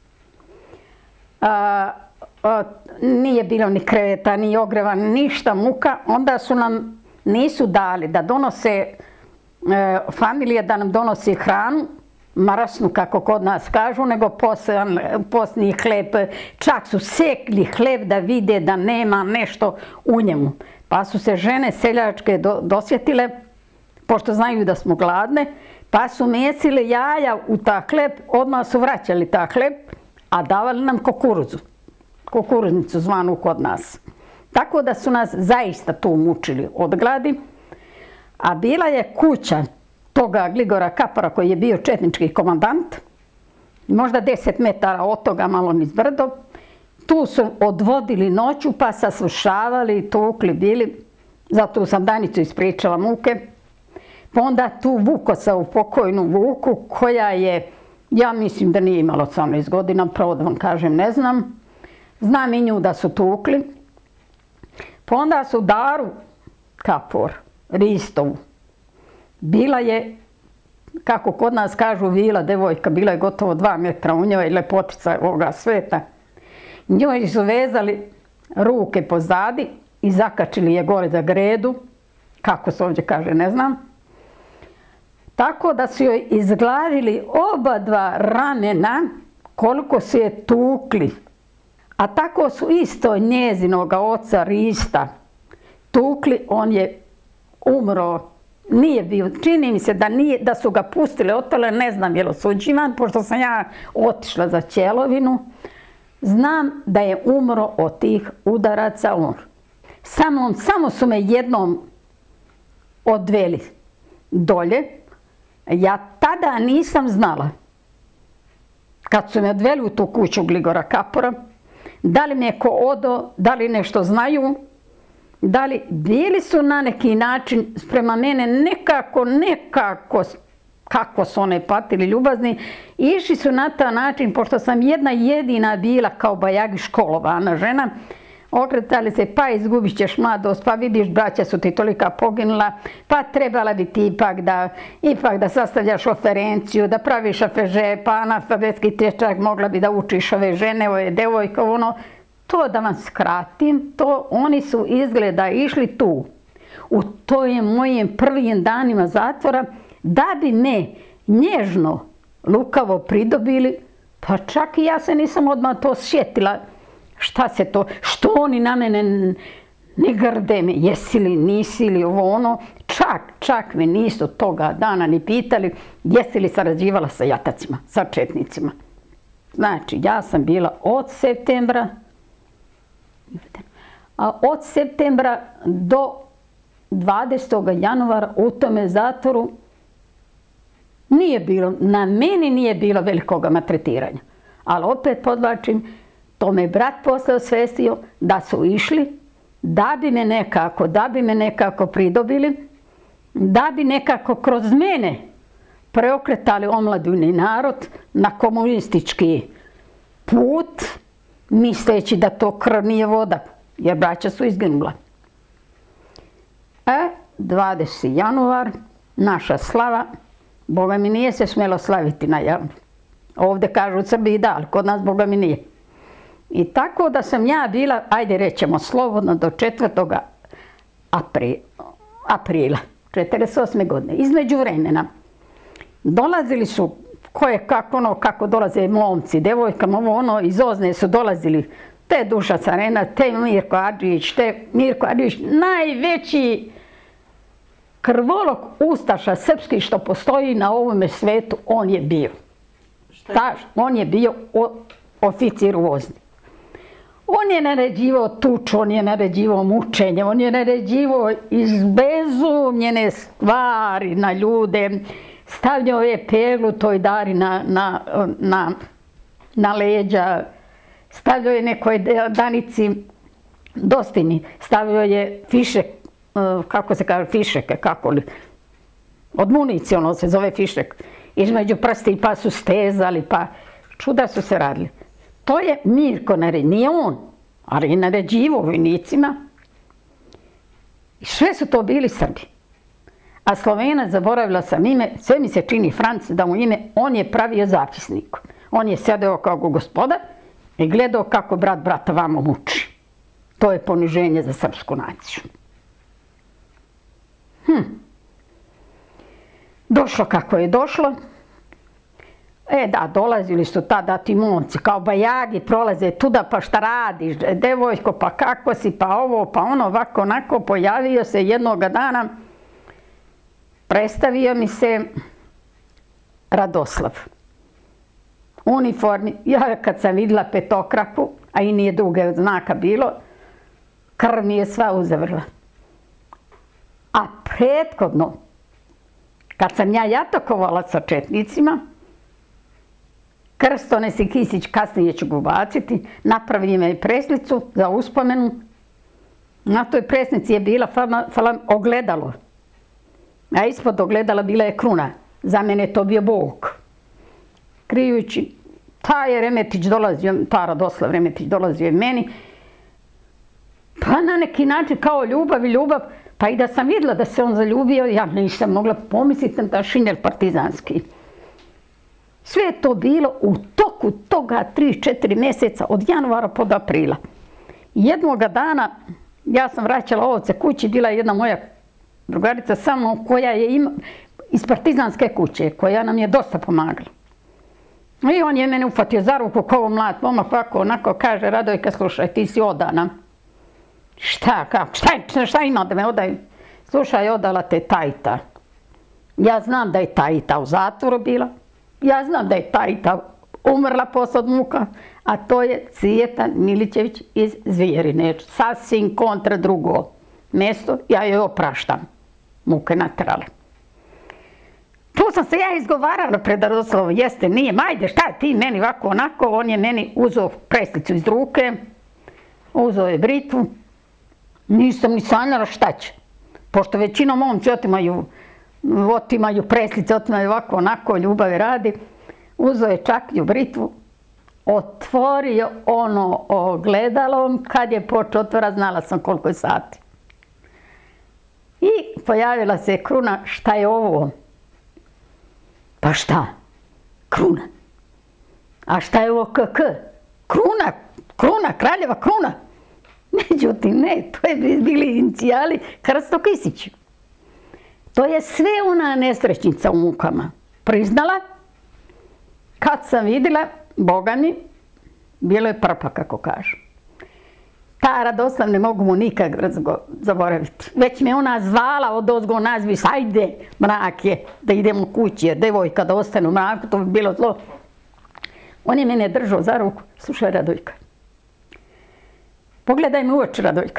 Nije bilo ni kreveta, ni ogreva, ništa, muka. Onda su nam, nisu dali da donose familije, da nam donosi hranu, marasnu kako kod nas kažu, nego posni hleb. Čak su sekli hleb da vide da nema nešto u njemu. Pa su se žene seljačke dosjetile, pošto znaju da smo gladne, pa su mesile jaja u ta hleb, odmah su vraćali ta hleb, a davali nam kukuruzu. Kukuruznicu zvanu kod nas. Tako da su nas zaista tu mučili od gladi. A bila je kuća toga Gligora Kapara koji je bio četnički komandant, možda 10 metara od toga malo niz brdo. Tu su odvodili noću pa saslušavali, tukli bili. Zato sam Danicu ispričala muke. Pa onda tu Vukosa u pokojnu Vuku koja je, ja mislim da nije imala 18 godina, pravo da vam kažem ne znam. Znam i nju da su tukli. Pa onda su Daru Kapor, Ristovu. Bila je, kako kod nas kažu, vila devojka, bila je gotovo 2 metra u njoj, lepotica ovoga sveta. Njoj su vezali ruke pozadi i zakačili je gore za gredu, kako se ovdje kaže, ne znam. Tako da su joj izglavili oba dva ramena koliko su je tukli. A tako su isto njezinoga oca Rista tukli, on je umro nije bio, čini mi se da su ga pustili otole, ne znam je li osuđivan, pošto sam ja otišla za Ćelovinu. Znam da je umro od tih udaraca. Samo su me jednom odveli dolje. Ja tada nisam znala, kad su me odveli u tu kuću Gligora Kapora, da li me je ko odo, da li nešto znaju, da li bili su na neki način prema mene nekako, kako su one patili ljubazni, išli su na taj način, pošto sam jedna jedina bila kao bajagi školovana žena, okretali se, pa izgubit ćeš mladost, pa vidiš braća su ti tolika poginula, pa trebala bi ti ipak da sastavljaš oferenciju, da praviš afeže, pa analfabetski tečak mogla bi da učiš ove žene, ove devojke, to da vam skratim, to oni su izgleda išli tu, u tojim mojim prvim danima zatvora, da bi me nježno, lukavo pridobili, pa čak i ja se nisam odmah to sjetila. Šta se to, što oni na mene ne grde me, jesi li, nisi li, čak me nisu toga dana ni pitali jesi li sarađivala sa jatacima, sa četnicima. Znači, ja sam bila od septembra do 20. januara u tome zatvoru. Na meni nije bilo velikoga maltretiranja, ali opet podvlačim, to me brat posle osvestio da su išli, da bi me nekako pridobili, da bi nekako kroz mene preokretali omladini narod na komunistički put, misleći da to krv nije voda, jer braća su izginula. 20. januar, naša slava, Boga mi nije se smjelo slaviti na javno. Ovdje kažu u Srbiji da, ali kod nas Boga mi nije. I tako da sam ja bila, ajde rećemo slobodno, do 4. aprila 1948. godine. Između vremena dolazili su kako dolaze momci, devojkama, iz Ozne su dolazili te Duša Carena, te Mirko Adžić, najveći krvolok ustaša srpski što postoji na ovome svetu, on je bio. On je bio oficir u Ozni. On je naređivao tuču, on je naređivao mučenje, on je naređivao izbezumljene stvari na ljude, stavljao je peglu toj Dari na leđa, stavljao je nekoj Danici Dostini, stavljao je fišek, kako se kaže, fišeke, od municije, ono se zove fišek, između prsti pa su stezali, pa čuda su se radili. To je Mirko naređivao, nije on, ali je naređivao vojnicima. Sve su to bili Srbi. A Slovenac, zaboravila sam ime, sve mi se čini Franc da mu ime, on je pravio zapisnik. On je sedeo kao gospodar i gledao kako brat brata vamo muči. To je poniženje za srpsku naciju. Došlo kako je došlo. Da, dolazili su tada ti momci, kao bajagi, prolaze tuda, pa šta radiš, devojko, pa kako si, pa ovo, pa ono, ovako, onako, pojavio se jednoga dana, predstavio mi se Radoslav. Uniformi, ja kad sam vidjela petokraku, a i nije druge znaka bilo, krv mi je sva uzavrla. A prethodno, kad sam ja jatakovala sa četnicima, Krstone Kisić, kasnije ću ga ubaciti, napravio me preslicu za uspomenu. Na toj preslici je bila ogledalo, a ispod ogledala bila je kruna. Za mene je to bio Bog. Krijući, ta Radoslav Remetić dolazio je meni, pa na neki način kao ljubav, pa i da sam vidjela da se on zaljubio, ja nisam mogla pomisliti na šinjel partizanski. Sve je to bilo u toku toga 3-4 mjeseca, od januara pod aprila. Jednoga dana, ja sam vraćala ovce kući, bila je jedna moja drugarica sa mnom, koja je iz partizanske kuće, koja nam je dosta pomagala. I on je mene ufatio za ruku kao mlad momak, ovako, onako, kaže, Radojka, slušaj, ti si odana. Šta ima da me odaju? Slušaj, odala te tajta. Ja znam da je ta i ta u zatvoru bila. Ja znam da je ta i ta umrla posle od muka. A to je Cvijeta Milićević iz Zvjerine. Sasvim kontra drugo mjesto. Ja joj opraštam. Muke natrale. Tu sam se ja izgovarala pred Radoslavom. Jeste, nije, majde, šta ti meni ovako onako. On je meni uzeo preslicu iz ruke. Uzeo je britvu. Nisam ni sanjala šta će. Pošto većinom momci otimaju preslice, otimaju ovako onako, ljubavi radi. Uzeo je čaklju, britvu. Otvorio ono ogledalo. Kad je počeo otvora, znala sam koliko je sati. I pojavila se Kruna. Šta je ovo? Pa šta? Kruna. A šta je ovo KK? Kruna, kraljeva kruna. Međutim, ne, to je bili inicijali Krsto Kisić. To je sve ona nesrećnica u mukama priznala. Kad sam vidjela, Boga mi, bilo je prpa, kako kažu. Ta Radoslav ne mogu mu nikad zaboraviti. Već me ona zvala od ozgo nazvi, ajde, mrak je, da idemo kući, jer devojka da ostane u mraku, to bi bilo zlo. On je mene držao za ruku, slušaj Radojka. Pogledaj mi u oči, Radojka.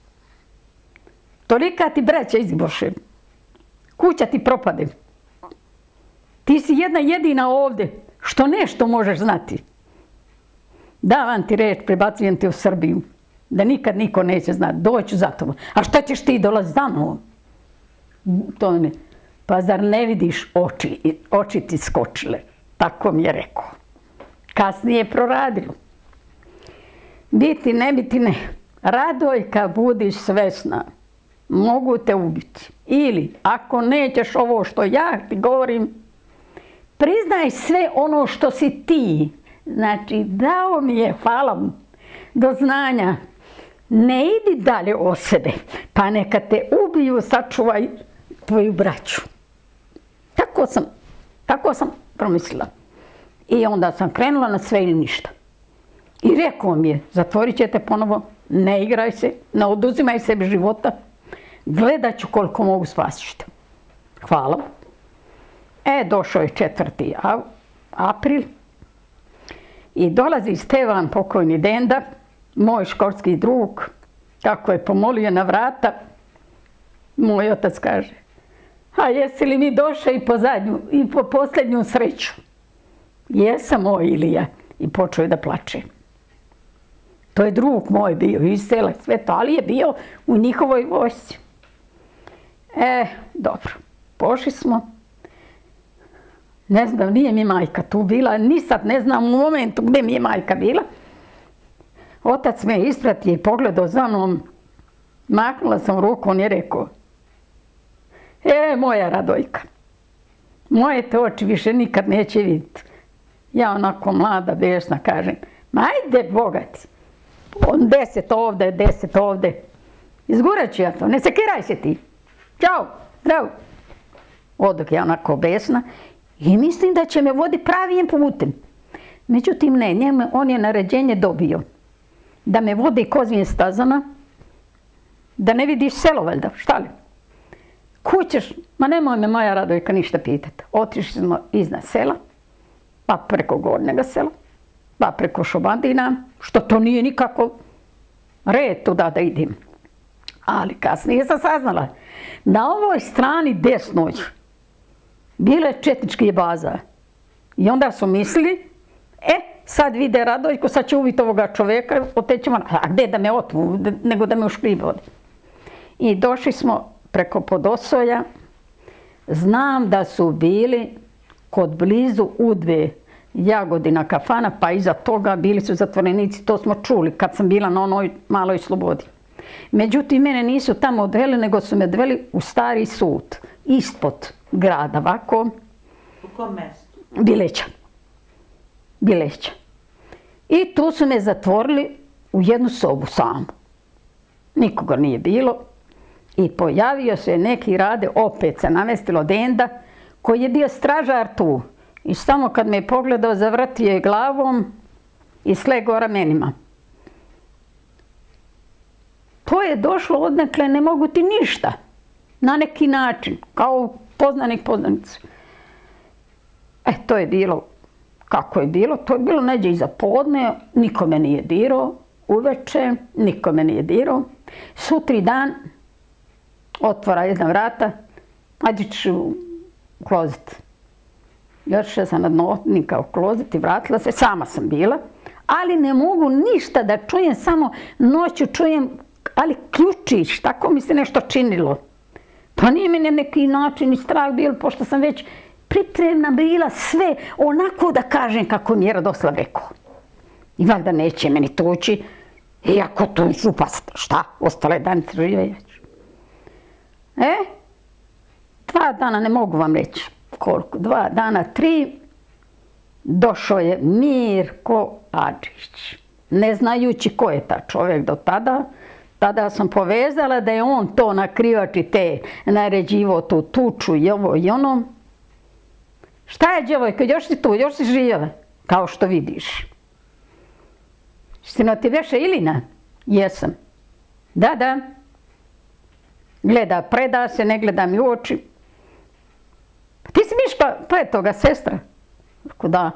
Tolika ti braća izboše. Kuća ti propade. Ti si jedna jedina ovdje, što nešto možeš znati. Davam ti reč, prebacujem te u Srbiju. Da nikad niko neće znati, doću za tobom. A šta ćeš ti dolaziti za mnom? To ne. Pa zar ne vidiš oči ti skočile? Tako mi je rekao. Kasnije je proradilo. Biti, ne biti, ne. Radojka, budiš svesna. Mogu te ubiti. Ili, ako nećeš ovo što ja ti govorim, priznaj sve ono što si ti. Znači, dao mi je, hvala mu, do znanja. Ne idi dalje o sebe, pa neka te ubiju, sačuvaj tvoju braću. Tako sam promislila. I onda sam krenula na sve ili ništa. I rekao mi je, zatvorit ćete ponovo, ne igraj se, ne oduzimaj sebi života, gledat ću koliko mogu spasiti. Hvala. Došao je 4. april i dolazi Stevan, pokojni Denda, moj školski drug, kako je pomolio na vrata, moj otac kaže, a jesi li mi došao i po posljednju sreću? Jesam, moj Ilija. I počeo je da plače. To je drug moj bio iz sela, sve to, ali je bio u njihovoj vojsci. Dobro, pošli smo. Ne znam, nije mi majka tu bila, ni sad ne znam u momentu gdje mi je majka bila. Otac me ispratio i pogledao za mnom. Maknula sam ruku, on je rekao, moja Radojka, moje te oči više nikad neće vidjeti. Ja onako mlada, besna kažem, ma ajde Boga ti, 10 ovde, 10 ovde. Izgurat ću ja to, ne sekiraj se ti. Ćao, zdravo. Odoh ja onako besna i mislim da će me voditi pravim putem. Međutim ne, on je naređenje dobio da me vodi kozijim stazama, da ne vidiš selo valjda, šta li? Kućeš, ma nemoj me moja Radojka ništa pitati. Otišli smo iznad sela, pa preko Gornjega sela, pa preko Šobandina, što to nije nikako red tuda da idem. Ali kasnije sam saznala, na ovoj strani desnoj bila je četnički baza. I onda su mislili, sad vide Radojku, sad će uviti ovoga čovjeka, otećemo, a gdje da me otmu, nego da me u škribe ode. I došli smo preko Podosolja, znam da su bili kod blizu Udve, Jagodina kafana, pa iza toga bili su zatvorenici, to smo čuli kad sam bila na onoj maloj slobodi. Međutim, mene nisu tamo odveli, nego su me odveli u stari sud, ispod grada, ovako. U kom mjestu? Bileća. I tu su me zatvorili u jednu sobu samu. Nikoga nije bilo. I pojavio se neki Rade, opet se namestilo Denda, koji je bio stražar tu. I samo kad me je pogledao, zavrtio je glavom i slegao ramenima. To je došlo odnekle, ne mogu ti ništa. Na neki način, kao poznanik, poznanici. To je bilo kako je bilo. To je bilo neđe iza podne, niko me nije dirao. Uveče, niko me nije dirao. Sutri dan, otvara jedna vrata, ajde ćeš u klozet. Još sam na dnotnika u klozet i vratila se, sama sam bila. Ali ne mogu ništa da čujem, samo noću čujem, ali ključić, tako mi se nešto činilo. Pa nije mi na neki način i strah bilo, pošto sam već pripremna bila sve onako da kažem kako mi je Radoslav rekao. I valjda neće meni tući, iako tu ću, pa šta, ostale danice žive već. 2 dana, ne mogu vam reći koliko, 2 dana, 3, došao je Mirko Adžić. Ne znajući ko je ta čovjek do tada, tada sam povezala da je on to nakrivači te naređivo tu tuču i ovo i ono. Šta je, djevojka, još si tu, još si živa, kao što vidiš. Sino ti beše Ilina? Jesam. Da. Gleda, preda se, ne gleda mi u oči. Ti si Miška Pletoga sestra? Rekao, da.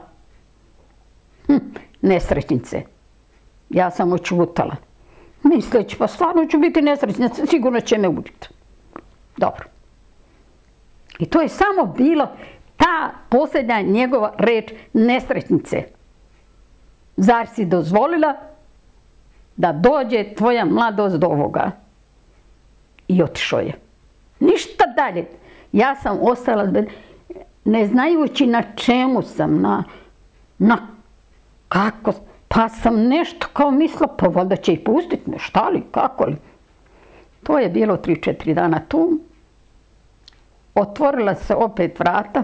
Nesrećnice. Ja sam očutala. Misleći, pa stvarno ću biti nesrećnica, sigurno će me ubiti. Dobro. I to je samo bilo ta posljednja njegova reč, nesrećnice. Zar si dozvolila da dođe tvoja mladost do ovoga? I otišao je. Ništa dalje. Ja sam ostala, ne znajući na čemu sam, na kako, pa sam nešto kao mislila, pa valjda će ih pustiti, ne šta li, kako li. To je bilo 3-4 dana tu. Otvorila se opet vrata.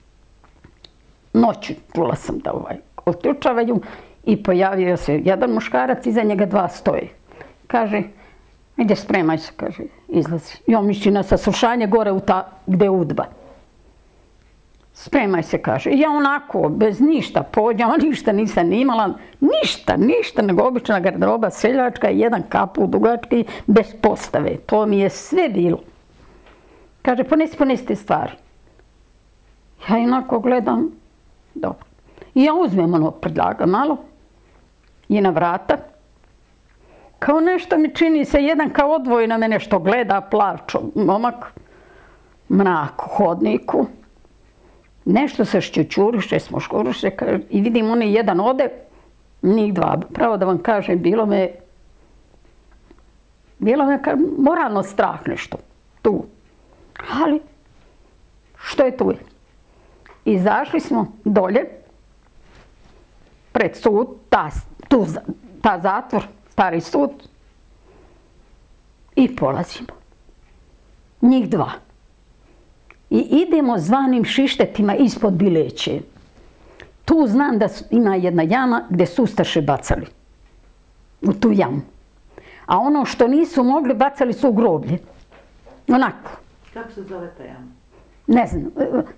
Noću čula sam da otključavaju i pojavio se jedan muškarac, iza njega 2 stoje. Kaže, ide spremaj se, kaže, izlazi. Ja mislim na saslušanje gore gde je udba. Spremaj se, kaže. Ja onako, bez ništa pođem, ništa nisam imala, ništa, nego obična garderoba seljačka i jedan kaput dugački, bez postave. To mi je sve bilo. Kaže, ponesi te stvari. Ja onako gledam, dobro. I ja uzmem ono predlaga malo i na vrata. Kao nešto mi čini se, jedan kao odvoji na mene što gleda, plačo, momak, mrak u hodniku. Nešto se šćučuriše, smoškuriše i vidim oni jedan ode, njih 2. Pravo da vam kažem, bilo me moralno strah nešto tu. Ali, što je tu? Izašli smo dolje, pred sud, ta zatvor, stari sud, i polazimo. Njih 2. I idemo zvanim šištetima ispod Bileće. Tu znam da ima jedna jama gdje su ustaše bacali. U tu jamu. A ono što nisu mogli, bacali su u groblje. Onako. Kako se zove ta jama? Ne znam.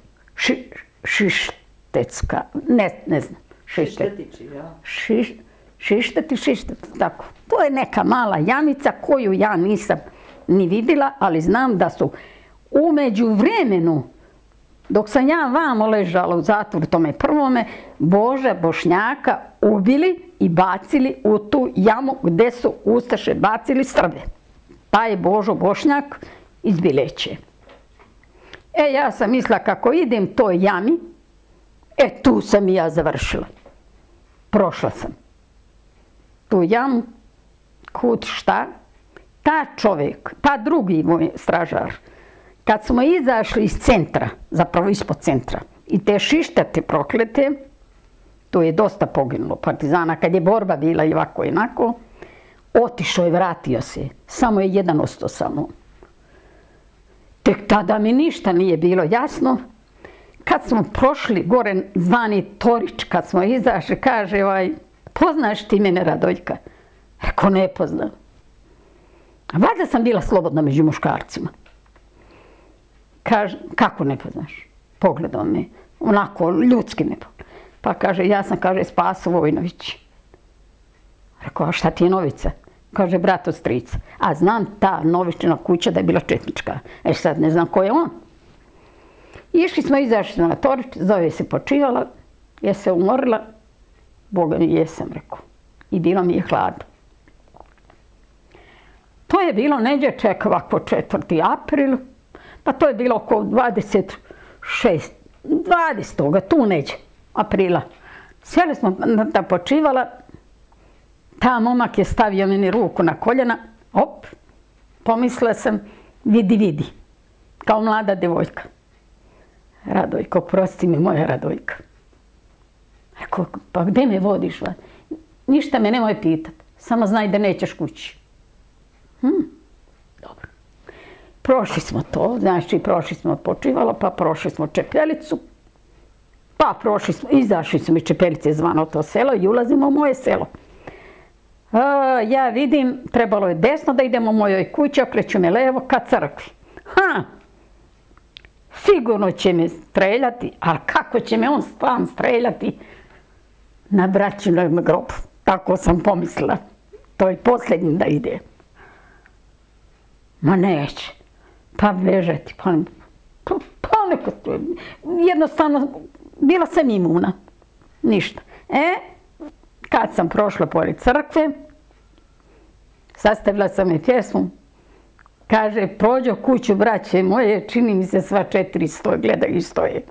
Šištecka. Ne znam. Šištetići, ja? Šišteti, tako. To je neka mala jamica koju ja nisam ni vidjela, ali znam da su umeđu vremenu, dok sam ja vamo ležala u zatvoru tome prvome, Boža Bošnjaka ubili i bacili u tu jamu gdje su ustaše bacili Srbe. Taj je Božo Bošnjak iz Bileće. Ja sam mislila kako idem toj jami, tu sam i ja završila. Prošla sam tu jamu, kud šta, ta čovjek, ta drugi moj stražar, kad smo izašli iz centra, zapravo ispod centra, i te šištete proklete, tu je dosta poginulo partizana, kad je borba bila i ovako i onako, otišao i vratio se, samo je jedan ostao samo. Tek tada mi ništa nije bilo jasno. Kad smo prošli gore zvani Torić, kad smo izašli, kaže poznaš ti mene, Radoljka? Rekao, ne poznam. Valjda sam bila slobodna među muškarcima. Kaže, kako ne poznaš? Pogledao me, onako ljudski me pogledao. Pa kaže, ja sam, kaže, Spaso Vojnović. Rekao, a šta ti je Novica? Kaže, brat od strica. A znam ta Novičina kuća da je bila četnička. Sad ne znam ko je on. Išli smo, izašli na torč, zove se počivala, je se umorila, Boga mi jesam, rekao. I bilo mi je hladno. To je bilo neđe ček ovako 4. april, pa to je bilo oko 20. tu neđe aprila. Sjeli smo da počivala, ta momak je stavio meni ruku na koljena, op, pomislila sam, vidi, kao mlada devojka. Radojko, prosti mi moja Radojka. Rekao, pa gdje me vodiš? Ništa me nemoj pitat, samo znaj da nećeš kući. Dobro. Prošli smo to, znači prošli smo počivalo, pa prošli smo Čepelicu, pa prošli smo, izašli smo iz Čepelice, zvano to selo, i ulazimo u moje selo. Ja vidim, trebalo je desno da idemo u mojoj kući, okreću me levo ka crkvi. Sigurno će me streljati, ali kako će me on sam streljati na braćinom grobu. Tako sam pomislila. To je posljednjim da ide. Ma neće. Pa bežati. Pa neko. Jednostavno, bila sam imuna. Ništa. Kad sam prošla pored crkve, sastavila sam je pjesmu. Kaže, prođo kuću braće moje, čini mi se sva 400, gledaj i stoje.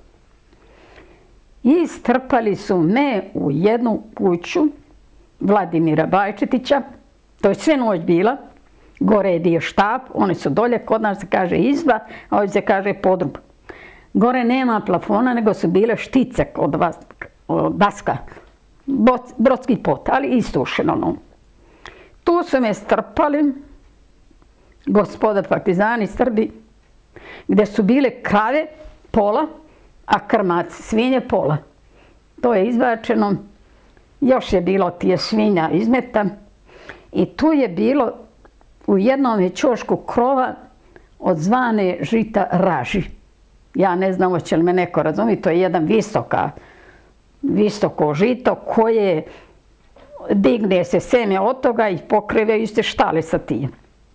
I strpali su me u jednu kuću Vladimira Bajčetića, to je sve noć bila, gore je bio štab, oni su dolje, kod nas se kaže izba, a ovdje se kaže podrum. Gore nema plafona, nego su bile štice od daska, brodski pot, ali istušeno. Tu su me strpali gospoda partizani, Srbi, gdje su bile krave pola, a krmaci, svinje pola. To je izbačeno, još je bilo tije svinja izmeta i tu je bilo u jednom ćošku krova od zvane žita raži. Ja ne znam, hoće li me neko razumjeti, to je jedan visoko žito koje digne se seme od toga i pokrivaju se štale sa tim.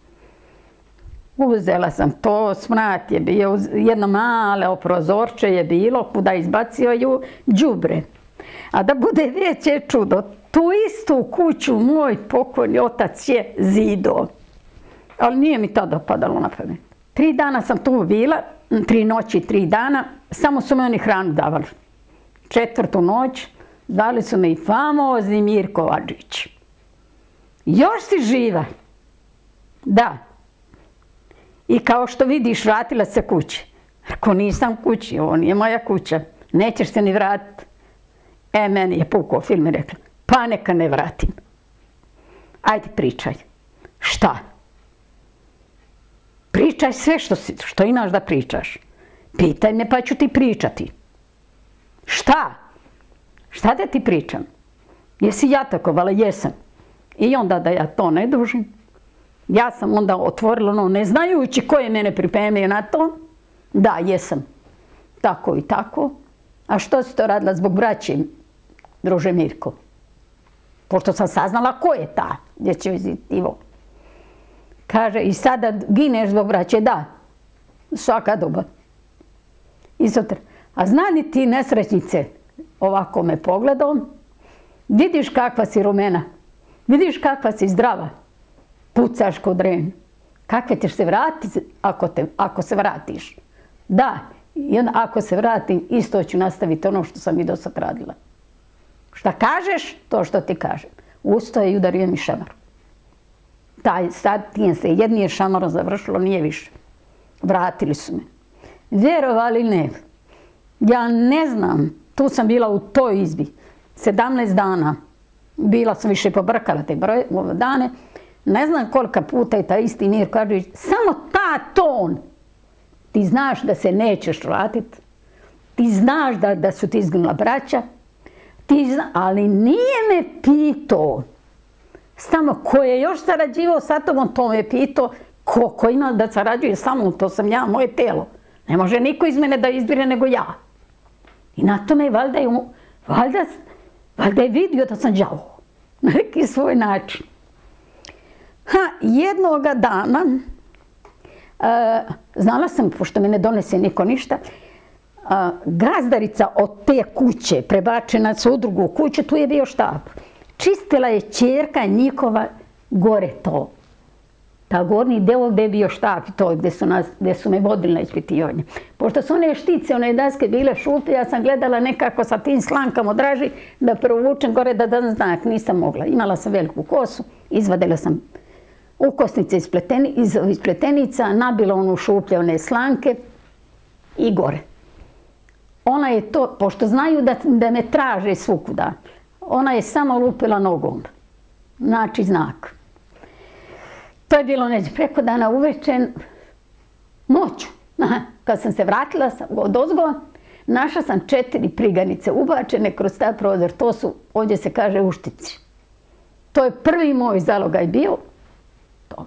Uzela sam to, smrat je bio, jedno malo prozorče je bilo kuda izbacio ju đubre. A da bude veće čudo, tu istu kuću moj pokojni otac je zido. Ali nije mi tada padalo na pamet. 3 dana sam tu bila, 3 noći, 3 dana, samo su me oni hranu davali. 4. noć dali su me i famozni Mirko Adžić. Još si živa? Da. I kao što vidiš, vratila se kući. Ako nisam kući, ovo nije moja kuća, nećeš se ni vratiti. Meni je pukao film i rekla, pa neka ne vratim. Ajde, pričaj. Šta? Pričaj sve što imaš da pričaš. Pitaj me pa ću ti pričati. Šta? Šta da ti pričam? Jesi jatakovala? Jesam. I onda da ja to ne dužim. Ja sam onda otvorila ono, ne znajući ko je mene pripremio na to. Da, jesam. Tako i tako. A što si to radila zbog braće, druže Mirko? Pošto sam saznala ko je ta, gdje će vizitivo. Kaže, i sada gineš zbog braće? Da. Svaka doba. I sutra. A zna li ti nesrećnice, ovako me pogledao, vidiš kakva si rumena, vidiš kakva si zdrava, pucaš kod ren. Kakve ćeš se vratiti ako se vratiš? Da, i onda ako se vratim, isto ću nastaviti ono što sam i do sad radila. Šta kažeš, to što ti kažem. Ustao je i udario mi šamar. Sad tijem se, jedni je šamarom završilo, nije više. Vratili su me. Vjerovali ne. Ja ne znam, tu sam bila u toj izbi. 17 dana. Bila sam više pobrkala te dane. Ne znam kolika puta je taj isti Mirko Adžić. Samo ta ton. Ti znaš da se nećeš vratiti. Ti znaš da su ti izginula braća. Ali nije me pitao. Samo ko je još sarađivao sa tobom, to me je pitao. Ko ima da sarađuje sa mnom, to sam ja, moje telo. Ne može niko iz mene da izbire nego ja. I na tome valjda je vidio da sam đavo. Na neki svoj način. Jednoga dana, znala sam, pošto mi ne donese niko ništa, gazdarica od te kuće prebačena se u drugu kuću, tu je bio štab. Čistila je ćerka njihova gore to. Ta gornji deo gdje je bio štab, to gdje su me vodili na ispitivanje. Pošto su one štice, one daske bile šuplje, ja sam gledala nekako sa tim slankama draži da provučem gore da dam znak. Nisam mogla. Imala sam veliku kosu, izvadila sam ukosnice iz pletenica, nabila onu šuplje, one slanke i gore. Ona je to, pošto znaju da me traže svukuda, ona je samo lupila nogom. Znači znak. To je bilo neđe preko dana uvečen, noću. Kad sam se vratila od ozgo, našla sam 4 priganice ubačene kroz taj prozor. To su, ovdje se kaže, uštici. To je prvi moj zalogaj bio. To.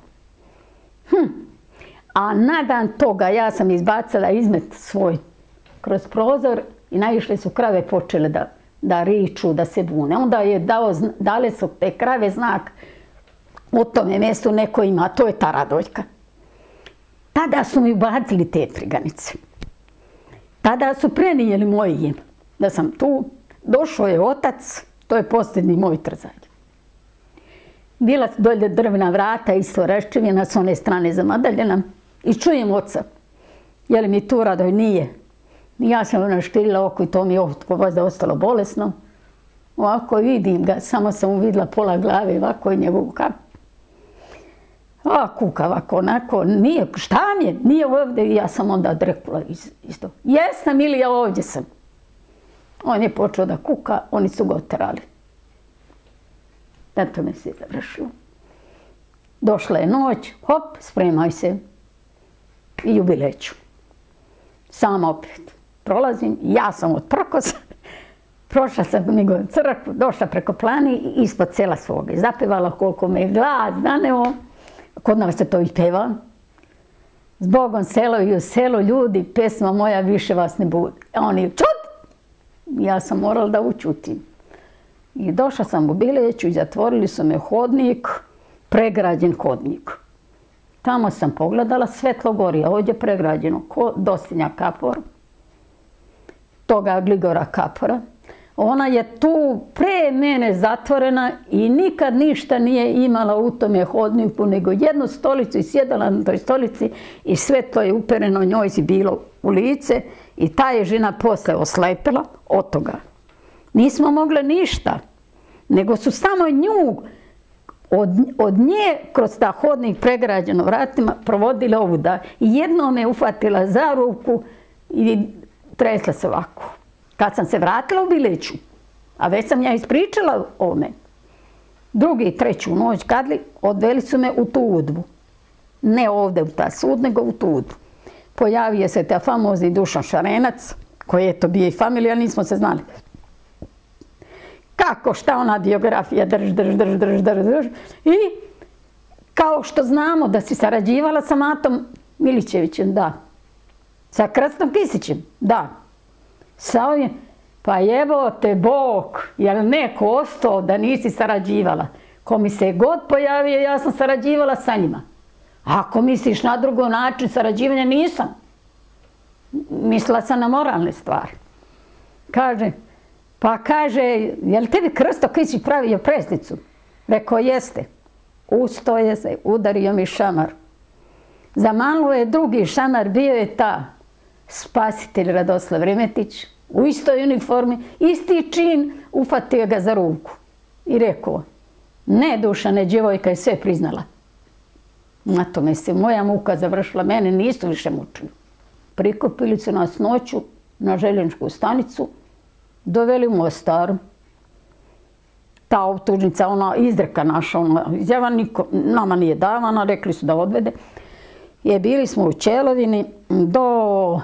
A na dan toga ja sam izbacila izmet svoj kroz prozor i naišle su krave počele da riču, da se bune. Onda je dale su te krave znak u tome mjestu neko ima, to je ta Radoljka. Tada su mi ubacili te priganice. Tada su prenijeli moj ime. Da sam tu, došao je otac, to je posljednji moj trzaj. Bila su dolje drvena vrata, isto raščivljena s one strane zamadaljena i čujem oca. Je li mi tu Radoj? Nije. Ja sam naštirila oko i to mi je ostalo bolesno. Ovako vidim ga, samo sam uvidjela pola glave, ovako i njegovu kapu. Kuka ovako, onako, nije, šta mi je, nije ovdje, i ja sam onda odrekula isto. Jesam ili ja ovdje sam. On je počeo da kuka, oni su ga oterali. Zato me se završilo. Došla je noć, hop, spremaj se. I jubileću. Sama opet prolazim, ja sam od prkosa. Prošla sam njegovu crkvu, došla preko plani i ispod sela svoga. Zapevala koliko me je glas zaneo. Kod nas se to i peva. Zbogom selo i u selu ljudi, pesma moja više vas ne bude. Oni čut! Ja sam morala da učutim. I došla sam u Bileću i zatvorili su me hodnik, pregrađen hodnik. Tamo sam pogledala Svetlogorija, ovdje pregrađeno, Dostinja Kapor, toga Gligora Kapora. Ona je tu pre mene zatvorena i nikad ništa nije imala u tome hodniku, nego jednu stolicu i sjedala na toj stolici i svetlo je upereno njoj si bilo u lice i ta je žena posle oslepila od toga. Nismo mogle ništa, nego su samo nju od nje kroz ta hodnik pregrađeno vratima provodili ovuda. I jednom me uhvatila za ruku i tresla se ovako. Kad sam se vratila u Bileću, a već sam ja ispričala o me, drugi i treću noć kadli, odveli su me u tu udbu. Ne ovdje u ta sud, nego u tu udbu. Pojavio se ta famozni Dušan Šarenac, koji je to bio i familija, nismo se znali. Kako, šta ona biografija, drž. I kao što znamo da si sarađivala sa Matom Milićevićem, da. Sa Krstom Kisićem, da. Sa ovim, pa jebo te Bog, jel neko ostao da nisi sarađivala? Ko mi se god pojavio, ja sam sarađivala sa njima. Ako misliš na drugo način sarađivanja, nisam. Mislila sam na moralne stvari. Kaže, jel tebi Krsto Kisić pravio preslicu? Rekao, jeste. Ustoje se, udario mi šamar. Zamanuo je drugi šamar, bio je ta spasitelj Radoslav Remetić, u istoj uniformi, isti čin, ufatio ga za ruku i rekao, ne Dušane, djevojka je sve priznala. Na tome se moja muka završila, mene nisu više mučili. Prikupili su nas noću na željezničku stanicu, doveli u Mostar. Ta optužnica, ona izreka naša, ona izjava nama nije davana, rekli su da odvede. Bili smo u Čelovini do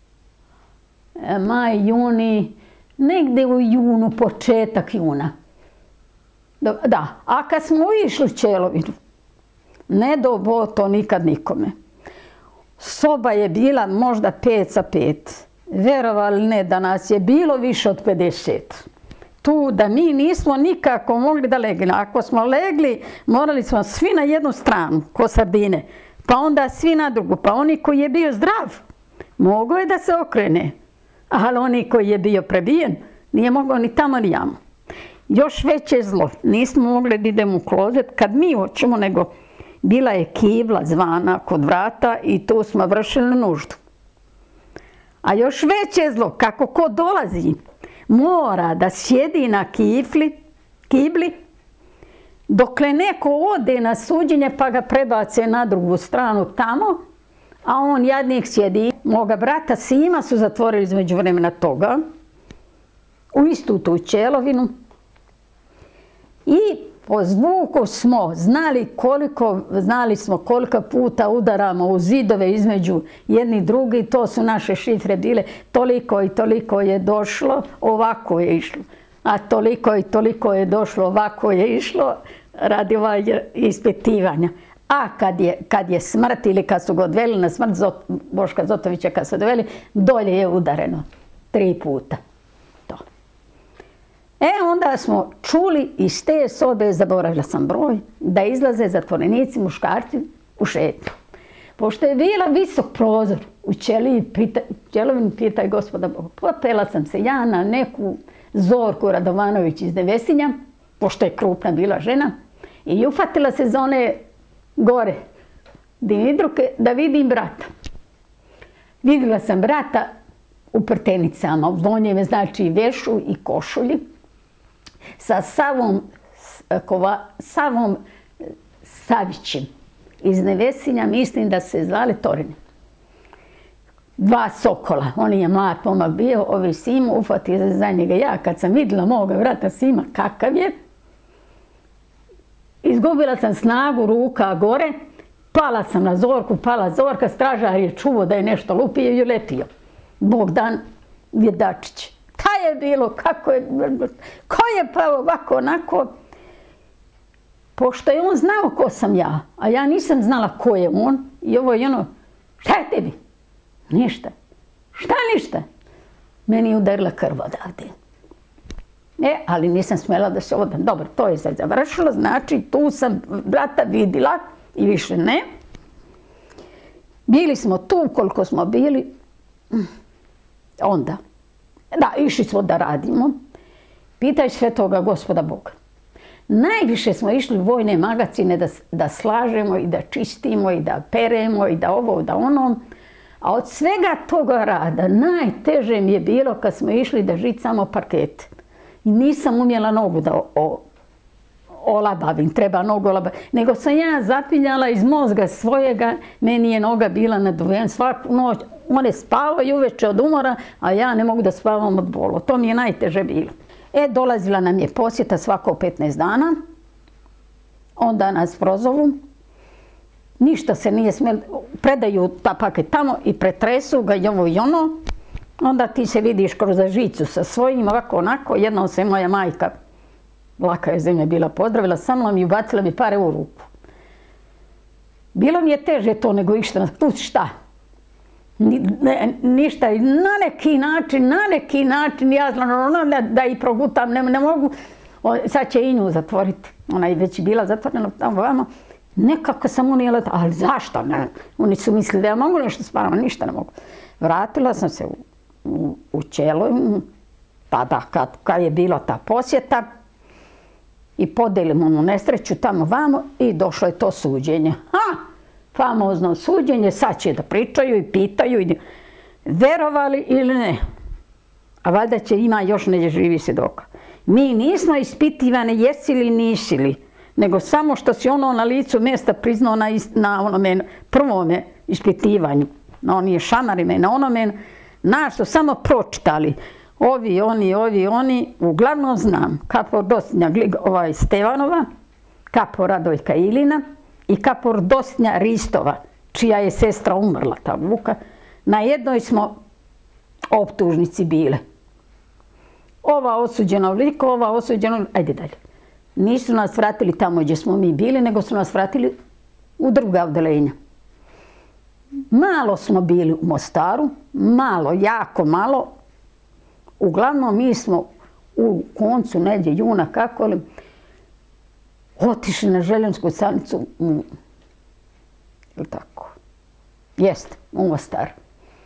maj, juni, negdje u junu, početak juna. Da, a kad smo išli u Čelovinu, ne dobo to nikad nikome. Soba je bila možda 5 sa 5. Verovali ne, da nas je bilo više od 50. Tu da mi nismo nikako mogli da legli. Ako smo legli, morali smo svi na jednu stranu, ko sardine. Pa onda svi na drugu. Pa oni koji je bio zdrav, mogao je da se okrene. Ali oni koji je bio prebijen, nije mogao ni tamo ni jamo. Još veće zlo, nismo mogli da idemo u klozet kad mi hoćemo, nego bila je kibla zvana kod vrata i tu smo vršili nuždu. A još veće zlo, kako ko dolazi, mora da sjedi na kibli, dokle neko ode na suđenje pa ga prebace na drugu stranu tamo, a on jadnik sjedi. Moga brata Sima su zatvorili između vremena toga, u istu tu ćelovinu. I po zvuku smo znali smo koliko puta udaramo u zidove između jedni i drugi, to su naše šifre bile, toliko i toliko je došlo, ovako je išlo. A toliko i toliko je došlo, ovako je išlo, radi ispitivanja. A kad je smrt ili kad su ga odveli na smrt Boška Zotovića, kad su odveli, dolje je udareno 3 puta. Onda smo čuli iz te sobe, zaboravila sam broj, da izlaze zatvorenici, muškarci u šetnju. Pošto je bila visok prozor u ćelovini, pitaj Gospoda Boga, popela sam se ja na neku Zorku Radovanović iz Nevesinja, pošto je krupna bila žena, i ufatila se za one gore dinidruke da vidim brata. Vidjela sam brata u prtenicama, u donjeve, znači vešu i košulji, sa Savom Savićem iz Nevesinja, mislim da se zvali Torini. 2 sokola, on je mlad pomak bio, ovi Simu, ufatio se za njega. Ja kad sam vidjela moga brata Sima kakav je, izgubila sam snagu ruka gore, pala sam na Zorku, pala Zorka, stražar je čuo da je nešto lupio i letio. Bogdan Vjedačić. Šta je bilo, kako je, ko je pa ovako, onako. Pošto je on znao ko sam ja, a ja nisam znala ko je on, i ovo je ono, šta je tebi? Ništa. Šta ništa? Meni je udarila krv odavde. Ali nisam smjela da se odam. Dobro, to je sad završilo, znači tu sam brata vidjela i više ne. Bili smo tu koliko smo bili, onda. Da, išli smo da radimo. Pitaj Svetoga Gospoda Boga. Najviše smo išli u vojne magacine da slažemo i da čistimo i da peremo i da ovo, da ono. A od svega toga rada najteže mi je bilo kad smo išli da žicamo parkete. I nisam umjela nogu da olabavim, treba nogu olabavim. Nego sam ja zapinjala iz mozga svojega, meni je noga bila naduvena svaku noć. One spavaju uveče od umora, a ja ne mogu da spavam od bolu. To mi je najteže bilo. Dolazila nam je posjeta svako 15 dana. Onda nas prozovu. Ništa se nije smjelo. Predaju ta paket tamo i pretresu ga i ovo i ono. Onda ti se vidiš kroz žicu sa svojim, ovako onako. Jednom se moja majka, laka je zemlja bila, pozdravila sa mnom i ubacila mi pare u ruku. Bilo mi je teže to nego išta. Tu šta? Ništa. Na neki način, ja znam da i progutam, ne mogu. Sad će i nju zatvoriti. Ona je već bila zatvorena tamo vamo. Nekako sam unijela, ali zašto? Oni su mislili da ja mogu nešto spavati, ništa ne mogu. Vratila sam se u Ćelovinu, tada kad je bila ta posjeta, i podelimo onu nesreću tamo vamo i došlo je to suđenje. Famozno suđenje, sad će da pričaju i pitaju, verovali ili ne. A valjda će ima još ne živi svjedoka. Mi nismo ispitivani jesi li nisi li, nego samo što si ono na licu mjesta priznao na onome prvome ispitivanju, na onim šamarima i na onome, nas su samo pročitali. Ovi, oni, uglavnom znam kapor Dosnja Stevanova, kapor Radojka Ilina i kapor Dosnja Ristova, čija je sestra umrla, ta Vuka. Na jednoj smo optužnici bile. Ova osuđena ovoliko, ova osuđena, ajde dalje. Nisu nas vratili tamo gdje smo mi bili, nego su nas vratili u druga odelenja. Malo smo bili u Mostaru, malo, jako malo. Uglavnom mi smo u koncu nedje juna, kako li, otišli na željezničku stanicu u, ili tako, jeste, u Mostar.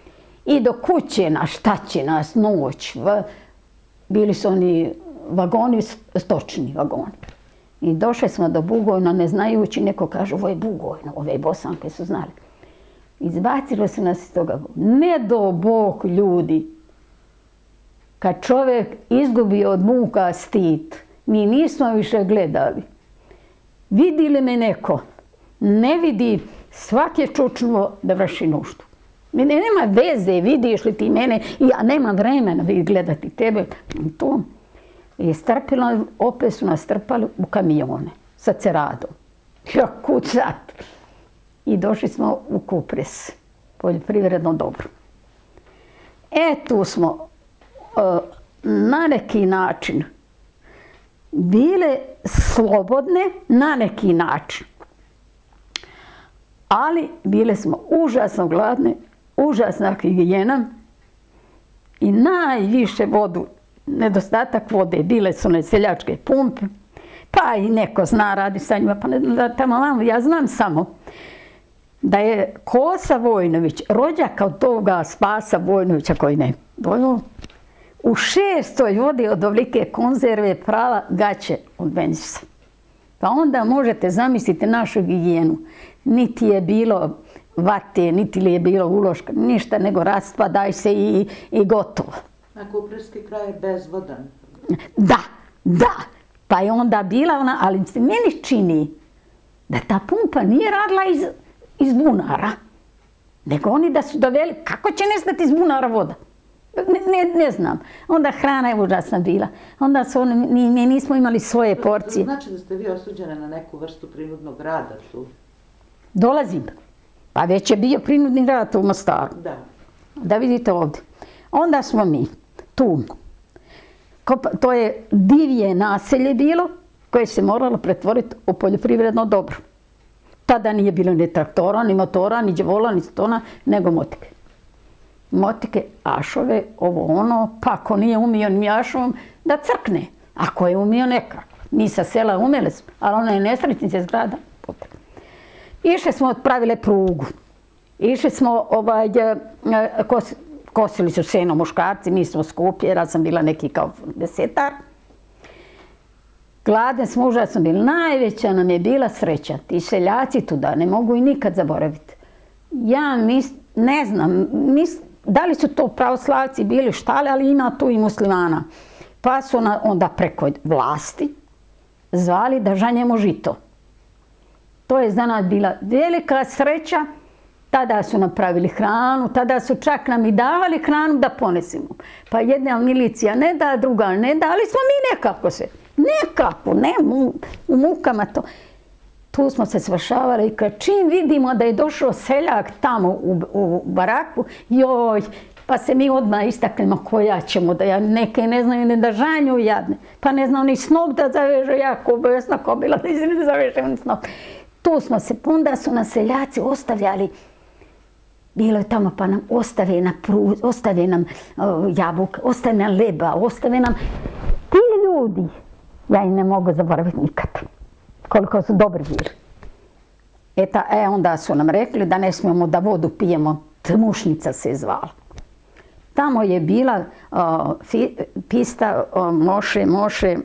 I do kuće nas, šta će nas, noć. Bili su oni vagoni, stočni vagoni. I došli smo do Bugojna, ne znajući, neko kaže, ovo je Bugojno, ove Bosanke su znali. Izbacilo se nas iz toga. Ne do Bog ljudi. Kad čovjek izgubi od muka stid, mi nismo više gledali. Vidi li me neko? Ne vidi, svak je čučnuo da vrši nuždu. Nema veze, vidiš li ti mene, ja nemam vremena gledati tebe. To je strpilo, opet su nas strpali u kamione sa ceradom. Ja kucat. I došli smo u Kupres, poljoprivredno dobro. Tu smo na neki način bile slobodne, na neki način. Ali bile smo užasno gladne, užasna higijena i najviše vodu, nedostatak vode, bile su seljačke pumpe, pa i neko zna radi sa njima, pa ja znam samo da je Kosa Vojnović, rođak od toga Spasa Vojnovića koji ne dojel, u 6. vodi od ovolike konzerve prala gaće od Benjisa. Pa onda možete zamisliti našu higijenu. Niti je bilo vate, niti li je bilo uloška, ništa, nego raspadaj se i gotovo. A Kupreski kraj je bezvodan. Da. Pa je onda bila ona, ali se meni čini da ta pumpa nije radila iz bunara. Nego oni da su doveli, kako će nestati iz bunara voda? Ne znam. Onda hrana je užasna bila. Onda mi nismo imali svoje porcije. To znači da ste vi osuđene na neku vrstu prinudnog rada tu? Dolazim. Pa već je bio prinudni rad u Mostaru. Da vidite ovdje. Onda smo mi tu. To je divije naselje bilo koje se moralo pretvoriti u poljoprivredno dobro. Tada nije bilo ni traktora, ni motora, ni đevola, ni stona, nego motike. Motike, ašove, ovo ono, pa ako nije umio ni ašovom, da crkne. Ako je umio nekako. Mi sa sela umjeli smo, ali ona je nesretnica iz grada. Išli smo, odpravile prugu. Išli smo, kosili su seno muškarci, mi smo skupi, jer ja sam bila neki kao 10-ar. Gladne smo, užasno bili. Najveća nam je bila sreća. Ti seljaci tuda ne mogu i nikad zaboraviti. Ja ne znam, da li su to pravoslavci bili štale, ali ima tu i muslimana. Pa su onda preko vlasti zvali da žanjemo žito. To je za nas bila velika sreća. Tada su napravili hranu, tada su čak nam i davali hranu da ponesimo. Pa jedna milicija ne da, druga ne da, ali smo mi nekako, ne u mukama to. Tu smo se svršavali i kad čim vidimo da je došao seljak tamo u baraku, joj, pa se mi odmah istaknemo koja ćemo, da neke ne znaju ni da žanju jadne, pa ne znao ni snop da zaveže, jako besna kobila da izredi zaveže ni snop. Tu smo se, onda su nas seljaci ostavljali, bilo je tamo pa nam ostave nam jabuka, ostave nam leba, ostave nam ti ljudi. Ja ih ne mogu zaboraviti nikad. Koliko su dobri bili. Onda su nam rekli da ne smijemo da vodu pijemo. Tmušnica se je zvala. Tamo je bila pista Moše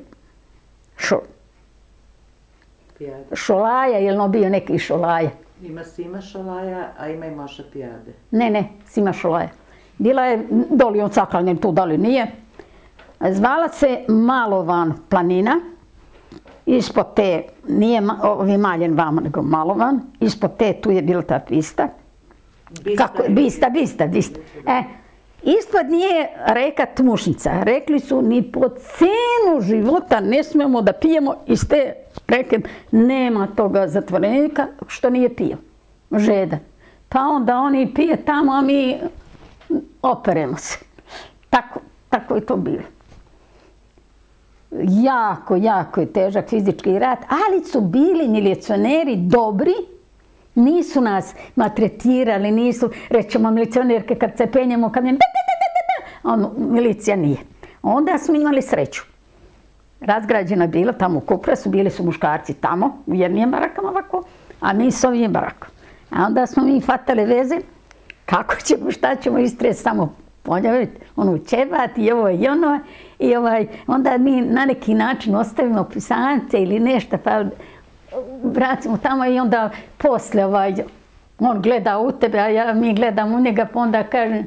Šolaja, je li bio neki Šolaja? Ima Sima Šolaja, a ima i Moša Pijade. Ne, Sima Šolaja. Bila je, da li on saklanjen tu, da li nije. Zvala se Malovan planina. Ispod te, nije ovi Maljen vama, nego Malovan. Ispod te tu je bila ta pista. Bista. Ispod nije reka Tmušnica. Rekli su ni po cenu života ne smijemo da pijemo iz te reke. Nema toga zatvorenika što nije pio. Žedan. Pa onda oni pije tamo, a mi operemo se. Tako je to bilo. Jako je težak fizički rad, ali su bili milicioneri dobri, nisu nas maltretirali, nisu, rećemo milicionerke kad se penjemo kamion, milicija nije. Onda smo imali sreću. Razgrađena je bila tamo u Kupresu, bili su muškarci tamo, u jednim barakama ovako, a mi s ovim barakom. A onda smo mi hvatali veze, kako ćemo, šta ćemo istresti samo onu ćebat i ovo i ono. I onda mi na neki način ostavimo pisance ili nešto, pa vracimo tamo i onda poslije on gleda u tebe, a mi gledamo u njega, pa onda kaže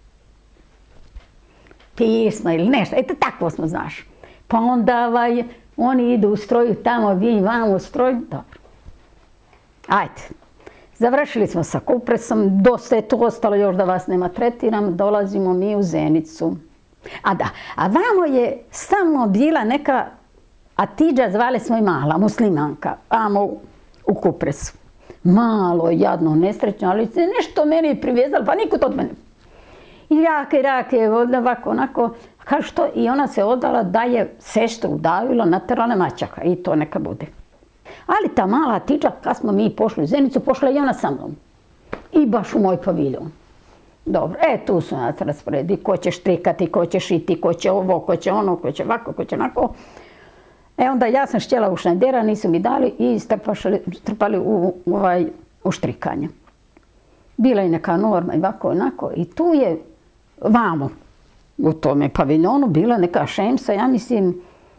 pismo ili nešto. Eto, tako smo, znaš. Pa onda oni idu u stroju tamo, vi vamo u stroju. Dobro. Ajde. Završili smo sa Kupresom, dosta je to ostalo još da vas ne maltretiram, dolazimo mi u Zenicu. A vamo je samo bila neka Atidža, zvali smo i mala, muslimanka, vamo u Kupresu. Malo, jadno, nesrećno, ali se nešto meni privezalo, pa nikud od mene. I rake, ovako, onako, kaže što, i ona se odala da je sestru udavila, naterala mačaka, i to neka bude. Ali ta mala Atidža, kad smo mi pošli u Zenicu, pošla i ona sa mnom. I baš u moj paviljon. Dobro, tu su nas rasporedi, ko će štrikati, ko će šiti, ko će ovo, ko će ono, ko će ovako, ko će onako. Onda ja sam štjela u šnajdera, nisu mi dali i strpali u štrikanje. Bila je neka norma i ovako, onako, i tu je vamo, u tome paviljonu, bila neka šemsa, ja mislim,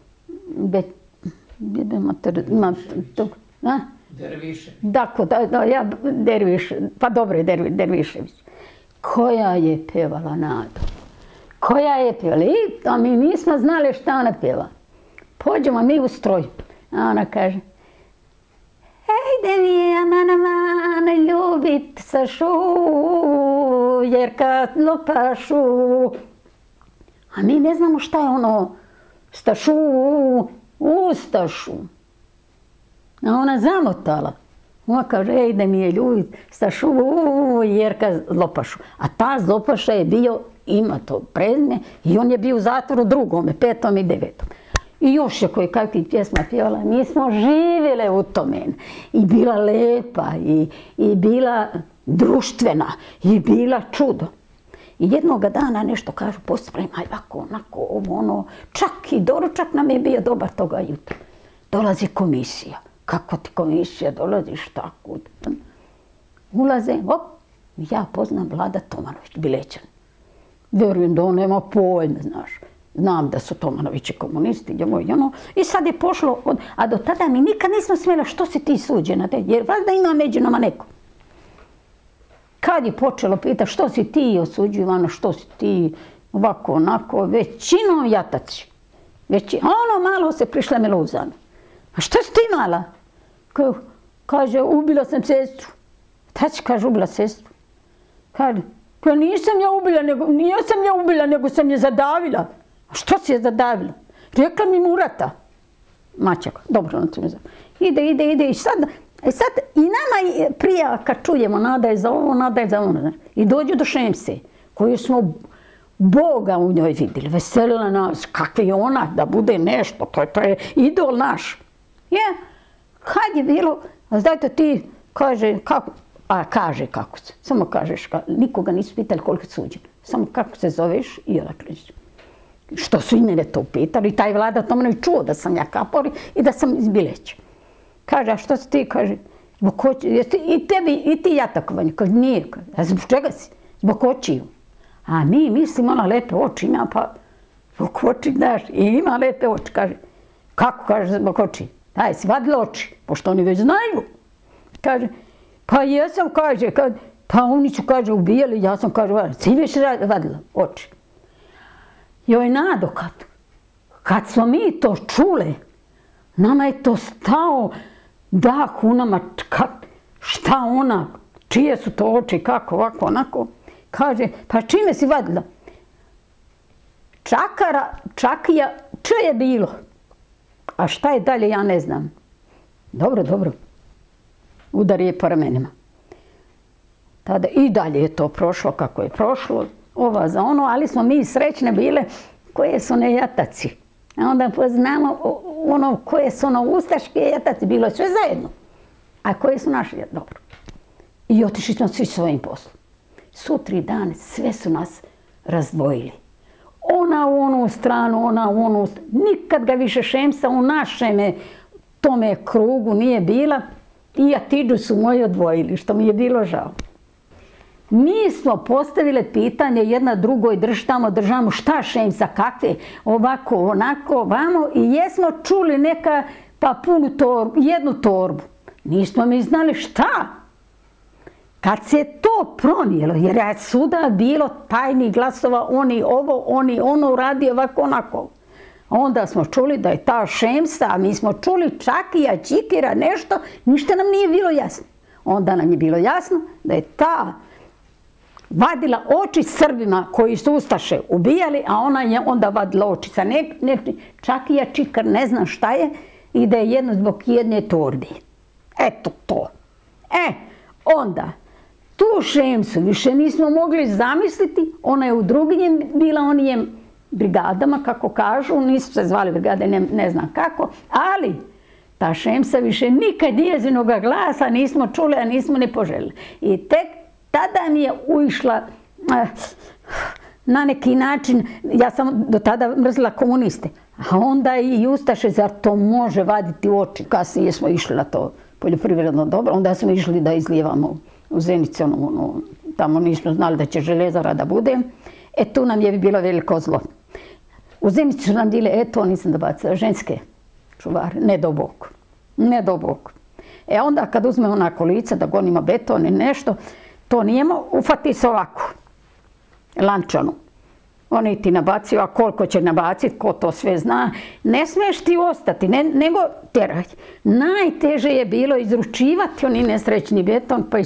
Derviše. Derviš, pa dobro je Dervišević. Koja je pevala Nado. Koja je pevala. A mi nismo znali šta ona peva. Pođemo mi u stroj. A ona kaže, ejde mi je amana ljubit Sašu, jer kad lopašu. A mi ne znamo šta je ono Stašu, Ustašu. A ona zamotala. Ona kaže, ejde mi je ljubit Stašu, jer kad lopašu. A ta Zlopaša je bio, ima to prezime, i on je bio u zatvoru drugome, 5. i 9. I još je koji kakvih pjesma pjevala. Mi smo živjele u tome. I bila lepa, i bila društvena, i bila čudo. I jednoga dana nešto kažu, pospremaj ovako, onako, ovo, ono. Čak i doručak nam je bio dobar toga jutra. Dolazi komisija. Kako ti komisija dolaziš tako? Ulaze, ja poznam Vlada Tomanović, Bilećan. Vjerujem da on nema pojma, znaš. Znam da su Tomanovići komunisti, ovo i ono. I sad je pošlo, a do tada mi nikad nismo smjela što si ti suđena, jer valjda ima među nama neko. Kad je počelo pitati što si ti osuđivana, što si ti ovako, onako, većinom jataci. Ono malo se prišla Miluzana. A što si ti mala? Kaže, ubila sam sestru. Tači kaže, ubila sestru. Kaže, pa nisam ja ubila, nego sam je zadavila. A što si je zadavila? Rekla mi Murata. Mačaka, dobro, on ti mi zadavila. Ide i sad i nama prija kad čujemo nada je za ovo, nada je za ono. I dođu do Šemse, koju smo Boga u njoj vidjeli, veselila nas, kakva je ona, da bude nešto, to je idol naš. Kad je bilo, zdajte ti, kaže, kako se, samo kažeš, nikoga nisu pitali koliko je suđen, samo kako se zoveš i odakle. Što su i mene to pitali, taj Vlada Tomanović čuo da sam ja Kapor i da sam iz Bileća. Kaže, a što si ti, kaže, i ti jatakovanje, kaže, nije, a zbog čega si? Zbog očiju. A mi mislimo, ona lepe oči ima, pa zbog oči, znaš, i ima lepe oči, kaže. Kako, kaže, zbog oči? Daj, si vadila oči, pošto oni već znaju. Kaže, pa jesam, kaže, pa oni su, kaže, ubijali, ja sam, kaže, vadila. Si već vadila oči. Joj, Nado, kad smo mi to čule, nama je to stao dah u nama, šta ona, čije su to oči, kako, ovako, onako. Kaže, pa čime si vadila? Čakija, je bilo. A šta je dalje, ja ne znam. Dobro. Udar je po ramenima. Tada i dalje je to prošlo kako je prošlo, ova za ono, ali smo mi srećne bile koje su ne jataci. A onda poznamo ono koje su ono ustaške jataci, bilo je sve zajedno. A koje su naši, dobro. I otišli smo svi svojim poslom. Sutri dan sve su nas razdvojili. Ona u onu stranu, ona u onu stranu. Nikad ga više Šemsa u našem tome krugu nije bila. I Atidžu su moji odvojili, što mi je bilo žao. Mi smo postavile pitanje jedna drugoj, držamo, šta Šemsa, kakve, ovako, onako, vamo, i jesmo čuli neka, pa punu torbu, jednu torbu. Nismo mi znali šta. Kad se to pronijelo, jer je svuda bilo tajnih glasova, oni ovo, oni ono, radi ovako, onako. Onda smo čuli da je ta Šemsa, a mi smo čuli Čakija, Čikira, nešto, ništa nam nije bilo jasno. Onda nam je bilo jasno da je ta vadila oči Srbima koji su ustaše ubijali, a ona je onda vadila oči sa Čakija, Čikar, ne znam šta je, i da je jedno zbog jedne torbi. Eto to. Onda, tu Šemsu više nismo mogli zamisliti, ona je u drugim bila onijem brigadama, kako kažu, nisu se zvali brigade, ne znam kako, ali ta Šemsa više nikad njezinog glasa nismo čuli, a nismo ni poželjeli. I tek tada mi je ušla na neki način, ja sam do tada mrzila komuniste, a onda i ustaše, zar to može vaditi oči? Kasnije smo išli na to poljoprivredno dobro, onda smo išli da izlijevamo u Zenici, tamo nismo znali da će željezara da bude. Tu nam je bilo veliko zlo. U Zenici su nam bile, nisam da bacila, ženske čuvare, ne do Bog. Ne do Bog. Onda kad uzmemo na kolica da gonimo beton i nešto, to nijemo, ufati se ovako, lančanu. Oni ti nabacio, a koliko će nabaciti, ko to sve zna, ne smiješ ti ostati, nego teraj. Najteže je bilo izručivati oni nesrećni beton, pa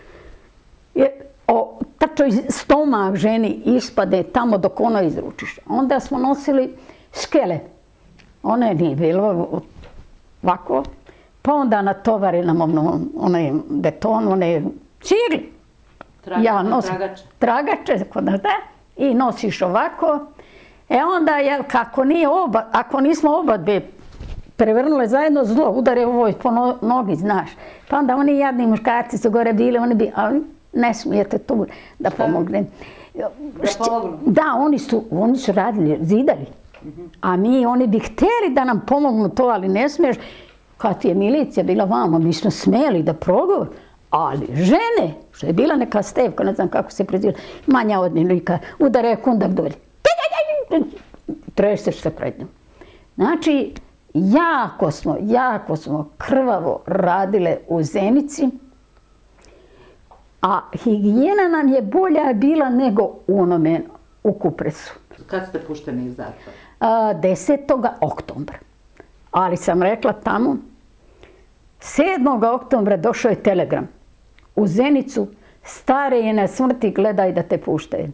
tačno iz stomak ženi ispade tamo dok ono izručiš. Onda smo nosili skele. One nije bilo ovako, pa onda natovare nam onaj beton, one cigli. Tragače, i nosiš ovako. Onda, ako nismo oba dve prevrnule zajedno, zlo udare ovoj po nogi, znaš. Pa onda oni jadni muškarci su gore bili, oni bi, ali ne smijete tu da pomognem. Da pomognu? Da, oni su radili, zidali. A oni bi htjeli da nam pomognu to, ali ne smiješ. Kad je milicija bila vamo, mi smo smjeli da progovor. Ali žene, što je bila neka Stevka, ne znam kako se preziva, manja od njega, udare kundak dolje. Treseš se pred njom. Znači, jako smo krvavo radile u Zenici, a higijena nam je bolja bila nego u Kupresu. Kad ste pušteni iz zatvora? 10. oktobra. Ali sam rekla tamo, 7. oktobra došao je telegram. U Zenicu, stare je na smrti, gledaj da te puštaju.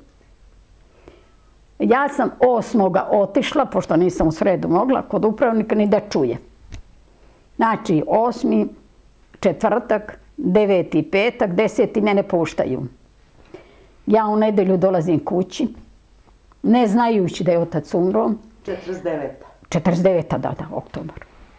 Ja sam 8. otišla, pošto nisam u sredu mogla, kod upravnika ni da čuje. Znači, 8. četvrtak, 9. petak, 10. mene puštaju. Ja u nedelju dolazim kući, ne znajući da je otac umro. 49. 49. da, oktobar.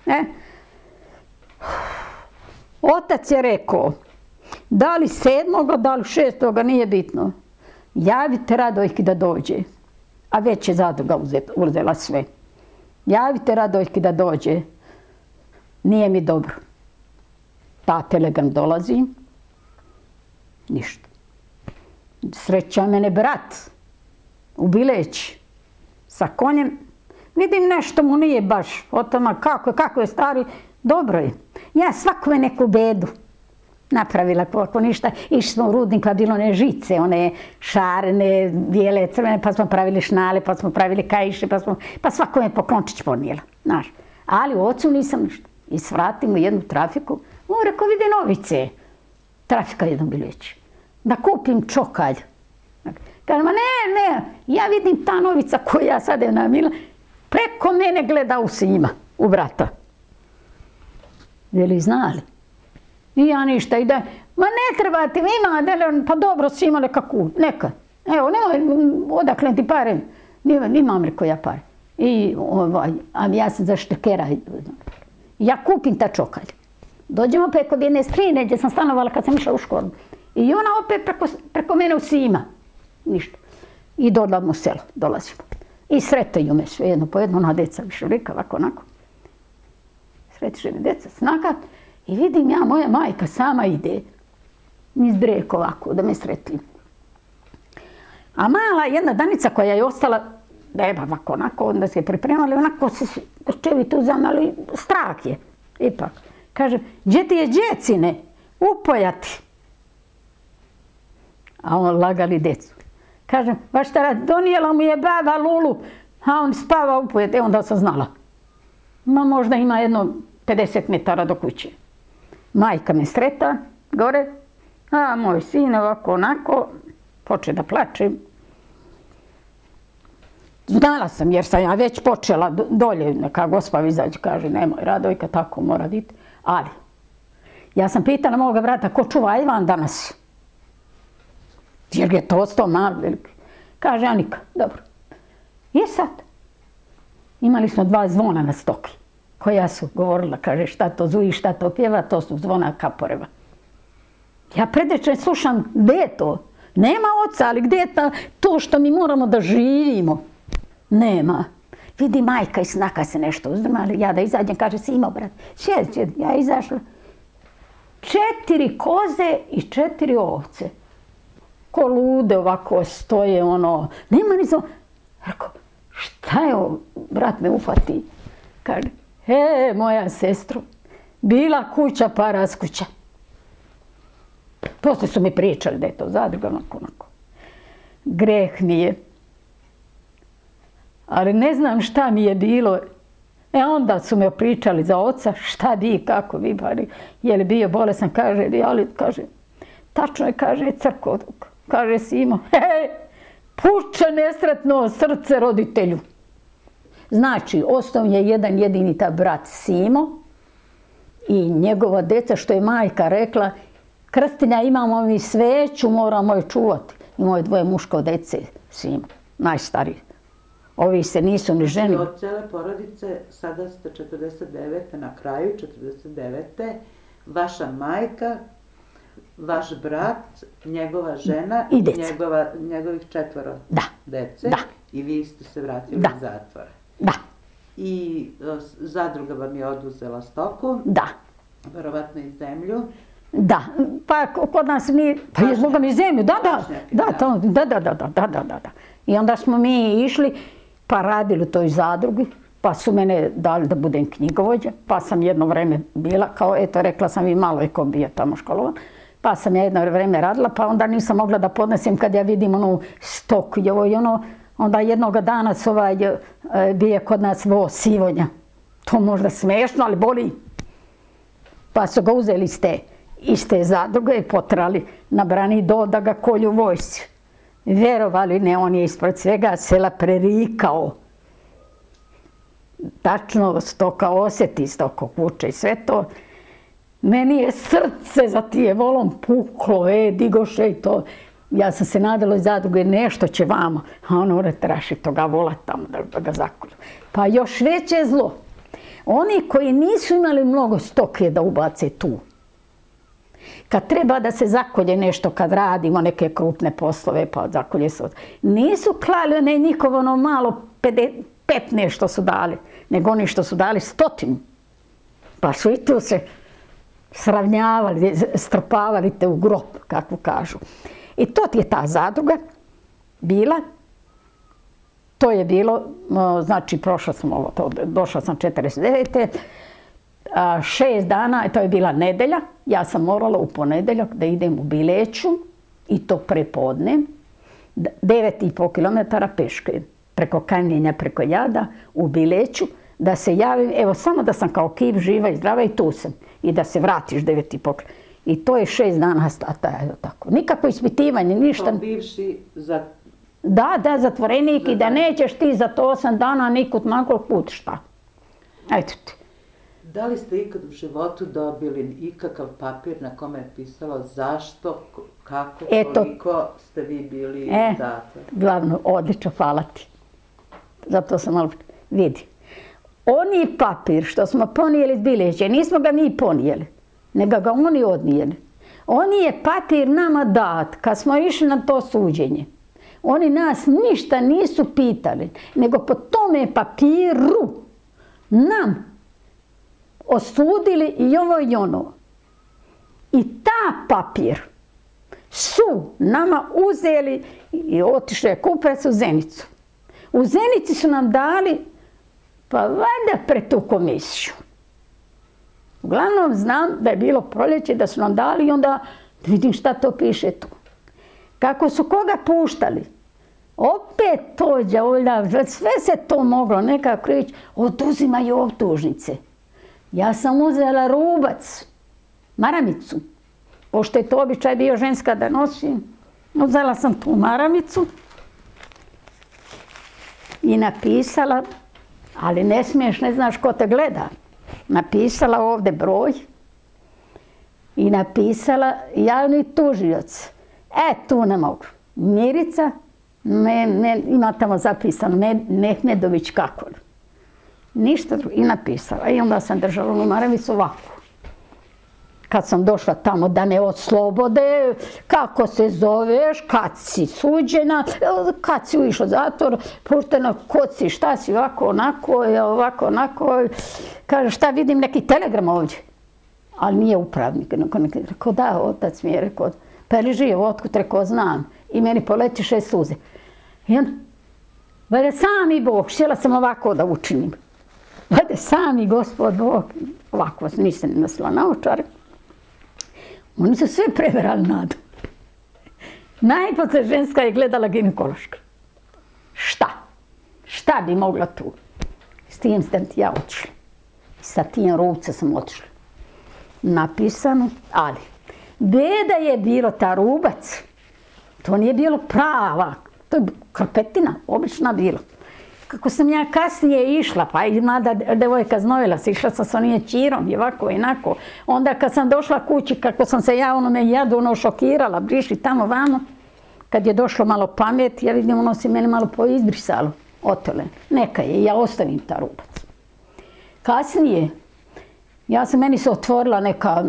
Otac je rekao, da li 7. da li 6. nije bitno. Javite Radojki da dođe. A već je zadruga uzela sve. Javite Radojki da dođe. Nije mi dobro. Ta telegram dolazi. Ništa. Sreća mene brat u Bileći sa konjem. Vidim nešto mu nije baš o tome kako je stari. Dobro je. Ja svakome neku bedu napravila, koliko ništa. Išli smo u rudnik, pa bilo one žice, one šarene, bijele, crvene, pa smo pravili šnale, pa smo pravili kajiše, pa svakome poklončić ponijela. Znaš. Ali u ocu nisam ništa. I svratimo jednu trafiku. On rekao, vidi novice. Trafika jednom Bileći. Da kupim čokalj. Kaže, ma ne, ja vidim ta novica koju ja sad je namila, preko mene gleda u sima, u brata. Jeli znali? I ja ništa, ide, ma ne treba ti, ima, pa dobro si imali kako, neka. Evo, nemoj, odakle ti pare, nimam rekao ja pare. A ja sam za štekera. Ja kupim ta čokalj. Dođemo opet kod jedne strine gdje sam stanovala kad sam išla u školu. I ona opet preko mene u sima. Ništa. I dodavno selo, dolazimo. I sretaju me sve jedno po jedno, ona deca više lika, ovako, onako. Sretiše me deca, snaka. I vidim ja, moja majka sama ide niz breg ovako, da me sretli. A mala jedna Danica koja je ostala, beba ovako onako, onda se je pripremali, onako se čevi tu zamali, strah je, ipak. Kaže, gdje ti je djecine? Upojati. A on lagali decu. Kaže, va šta radi, donijela mu je baba Lulu, a on spava upojati. Onda sam znala. Možda ima jedno 50 metara do kuće. Majka me sreta, gore, a moj sin ovako onako, poče da plačem. Znala sam jer sam ja već počela dolje, neka gospa izađe, kaže nemoj Radojka, tako mora biti. Ali, ja sam pitala moga brata, ko čuva Ivan danas? Jer je to ostao malo veliki. Kaže Anika, dobro. I sad, imali smo 2 zvona na stoki, koja su govorila, kaže šta to zuji, šta to pjeva, to su zvona Kaporeva. Ja predeče slušam, gdje je to? Nema oca, ali gdje je to što mi moramo da živimo? Nema. Vidi majka i snaka se nešto uzdrmali, ja da izađem, kaže Simo, brat, sjedi, ja izašla. 4 koze i 4 ovce. Ko lude ovako stoje, ono, nema ni zvona. Rekao, šta je ovo? Brat me ufati. Kaže, moja sestro, bila kuća pa raskuća. Poslije su mi pričali da je to zadruga, onako. Greh mi je. Ali ne znam šta mi je bilo. Onda su me pričali za oca, šta bi, kako bi, je li bio bolesan, kaže, ali, kaže, tačno je, kaže, crko, kaže Simo, puče nesretno srce roditelju. Znači, ostao je jedan jedini ta brat Simo i njegova deca, što je majka rekla, Krstinja, imamo mi sveću, moramo je čuvati. Imao je 2 muško dece, Simo, najstariji. Ovi se nisu ni ženili. Od cele porodice, sada ste 49. na kraju, 49. Vaša majka, vaš brat, njegova žena i njegovih 4 dece. Da. I vi ste se vratili iz zatvora. Da. I zadruga vam je oduzela stoku. Da. Verovatno i zemlju. Da, pa kod nas mi, pa je zbogom i zemlju, da. I onda smo mi išli, pa radili u toj zadrugi, pa su mene dali da budem knjigovođa, pa sam jedno vreme bila, kao eto rekla sam i malo je ko bio tamo školovan, pa sam ja jedno vreme radila, pa onda nisam mogla da podnesem kad ja vidim onu stoku i ono, onda jednoga dana su bio kod nas voz sivonja. To možda smiješno, ali boli. Pa su ga uzeli iz te zadruge i potrali na brani da ga kolju vojsci. Vjerovali ne, on je ispred svega sela prerikao. Tačno stoka osjeti, stoko kuće i sve to. Meni je srce za tije volom puklo, digoše i to. Ja sam se nadala iz zadruge, nešto će vamo. A ono traši toga vola tamo da ga zakolju. Pa još veće zlo. Oni koji nisu imali mnogo stoke da ubace tu. Kad treba da se zakolje nešto, kad radimo neke krupne poslove, pa zakolje se. Nisu klali one njihovo ono malo 5 nešto su dali, nego oni što su dali 100. Pa su i tu se sravnjavali, strpavali te u grob, kako kažu. I to je ta zadruga bila. To je bilo, znači došla sam 49. 6 dana, to je bila nedelja, ja sam morala u ponedeljak da idem u Bileću i to prepodne, 9,5 km peške, preko Kanjenja, preko Jada, u Bileću, da se javim, evo samo da sam kao kip živa i zdrava i tu sam, i da se vratiš 9,5 km. I to je 6 dana stajalo tako. Nikako ispitivanje, ništa. Kao bivši za... Da, zatvorenik i da nećeš ti za to 8 dana nikud maklo put, šta. Eto ti. Da li ste ikad u životu dobili ikakav papir na kome je pisalo zašto, kako, koliko ste vi bili u zatvoru? Glavno, odlično, hvala ti. Zato sam malo... Vidi. Oni papir što smo ponijeli iz Bileća, nismo ga mi ponijeli, nego ga oni odnijeli. Oni je papir nama dat kad smo išli na to suđenje. Oni nas ništa nisu pitali, nego po tome papiru nam osudili i ovo i ono. I ta papir su nama uzeli i otišli je kupac u Zenicu. U Zenici su nam dali, pa valjda pred tu komisiju. Uglavnom znam da je bilo proljeće, da su nam dali i onda vidim šta to piše tu. Kako su koga puštali, opet to đavolja, sve se to moglo nekako reći, oduzimaju optužnice. Ja sam uzela rubac, maramicu, pošto je to običaj bio ženska da nosi, uzela sam tu maramicu i napisala, ali ne smiješ, ne znaš ko te gleda, napisala ovdje broj i napisala javni tužioc. Tu ne mogu. Mirica, ima tamo zapisano, Mehmedović Kakor. Ništa drugo. I napisala. I onda sam držala onu maramicu ovako. Kad sam došla tamo da me oslobode, kako se zoveš, kad si suđena, kad si ušla u zatvor, puštena, kod si, šta si, ovako, onako. Kaže, šta vidim, neki telegram ovdje. Ali nije upravnik. Rekao, da, otac mi je rekao, pa je li živ, otkud, rekao, znam. I meni poletiše suze. I on, valjda sami Bog, htjela sam ovako da učinim. Valjda sami Gospod Bog, ovako nisam nosila naočare. Oni su sve preverali nadu. Najposlije ženska je gledala ginekološka. Šta? Šta bi mogla tu? S tim sam ti ja otišla. Sa tim ruce sam otišla. Napisano, ali beda je bilo ta rubac. To nije bilo prava. To je krpetina, obična bila. Kako sam ja kasnije išla, pa i mlada devojka znojila se, išla sam sa onim čirom i ovako i onako. Onda kad sam došla kući, kako sam se ja onome jadu šokirala, prišli tamo vamo, kad je došlo malo pamet, ja vidim ono se mene malo poizbrisalo, otole. Neka je, ja ostavim ta rubac. Kasnije, meni se otvorila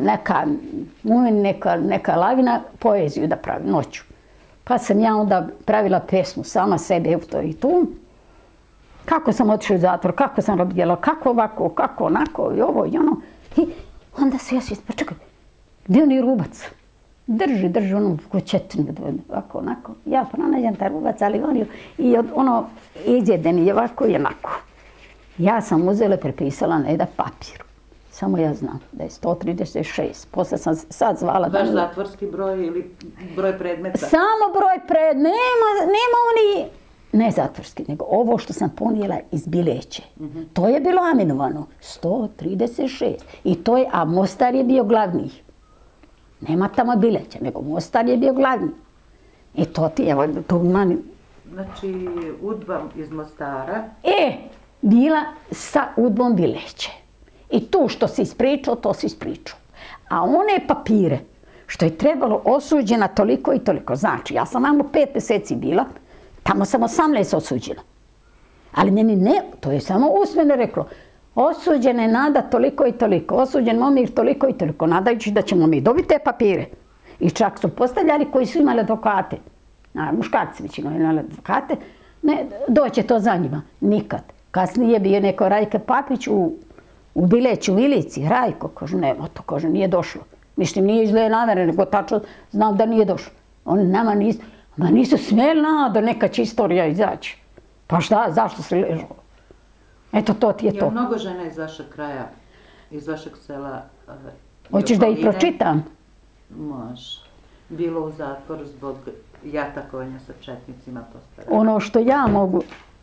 neka lavina, poeziju da pravim noću. Pa sam ja onda pravila pesmu sama sebe i tu. Kako sam otišla u zatvor, kako sam rodila, kako ovako, kako onako i ovo i ono. I onda se ja svijest, pa čekaj, gdje on je rubac? Drži onu kočetinu, ovako onako. Ja pronađem taj rubac, ali on je ono izjeden i ovako i onako. Ja sam uzela i prepisala na jedan papir. Samo ja znam da je 136. Posle sam sad zvala... Vaš zatvorski broj ili broj predmeta? Samo broj predmeta. Nema oni... Ne zatvorski, nego ovo što sam ponijela iz Bileće. To je bilo aminovano. 136. I to je, a Mostar je bio glavni. Nema tamo Bileće, nego Mostar je bio glavni. I to ti, evo, to mani... Znači, UDBA iz Mostara? Bila sa UDBom Bileće. I tu što si ispričao, to si ispričao. A one papire, što je trebalo osuđena toliko i toliko. Znači, ja sam vamo 5 mjeseci bila, tamo sam 18 osuđena. Ali meni ne, to je samo usmeno reklo. Osuđena je Nada toliko i toliko, osuđen Momir toliko i toliko, nadajući da ćemo mi dobiti te papire. I čak su postavljali koji su imali advokate. Muškarci većinom imali advokate. Ne, doće to za njima. Nikad. Kasnije je bio neko Rajka Papić u Bileću, u Ilici. Rajko, kaže, nema to, kaže, nije došlo. Mislim, nije iz zle namere, nego tačno znam da nije došlo. Oni nama nisu smjeli da neka će istorija izaći. Pa šta, zašto se ležalo? Eto, to ti je to. Je mnogo žena iz vašeg kraja, iz vašeg sela? Hoćeš da ih pročitam? Može. Bilo u zatvoru zbog jatakovanja sa četnicima, to ste... Ono što ja mogu...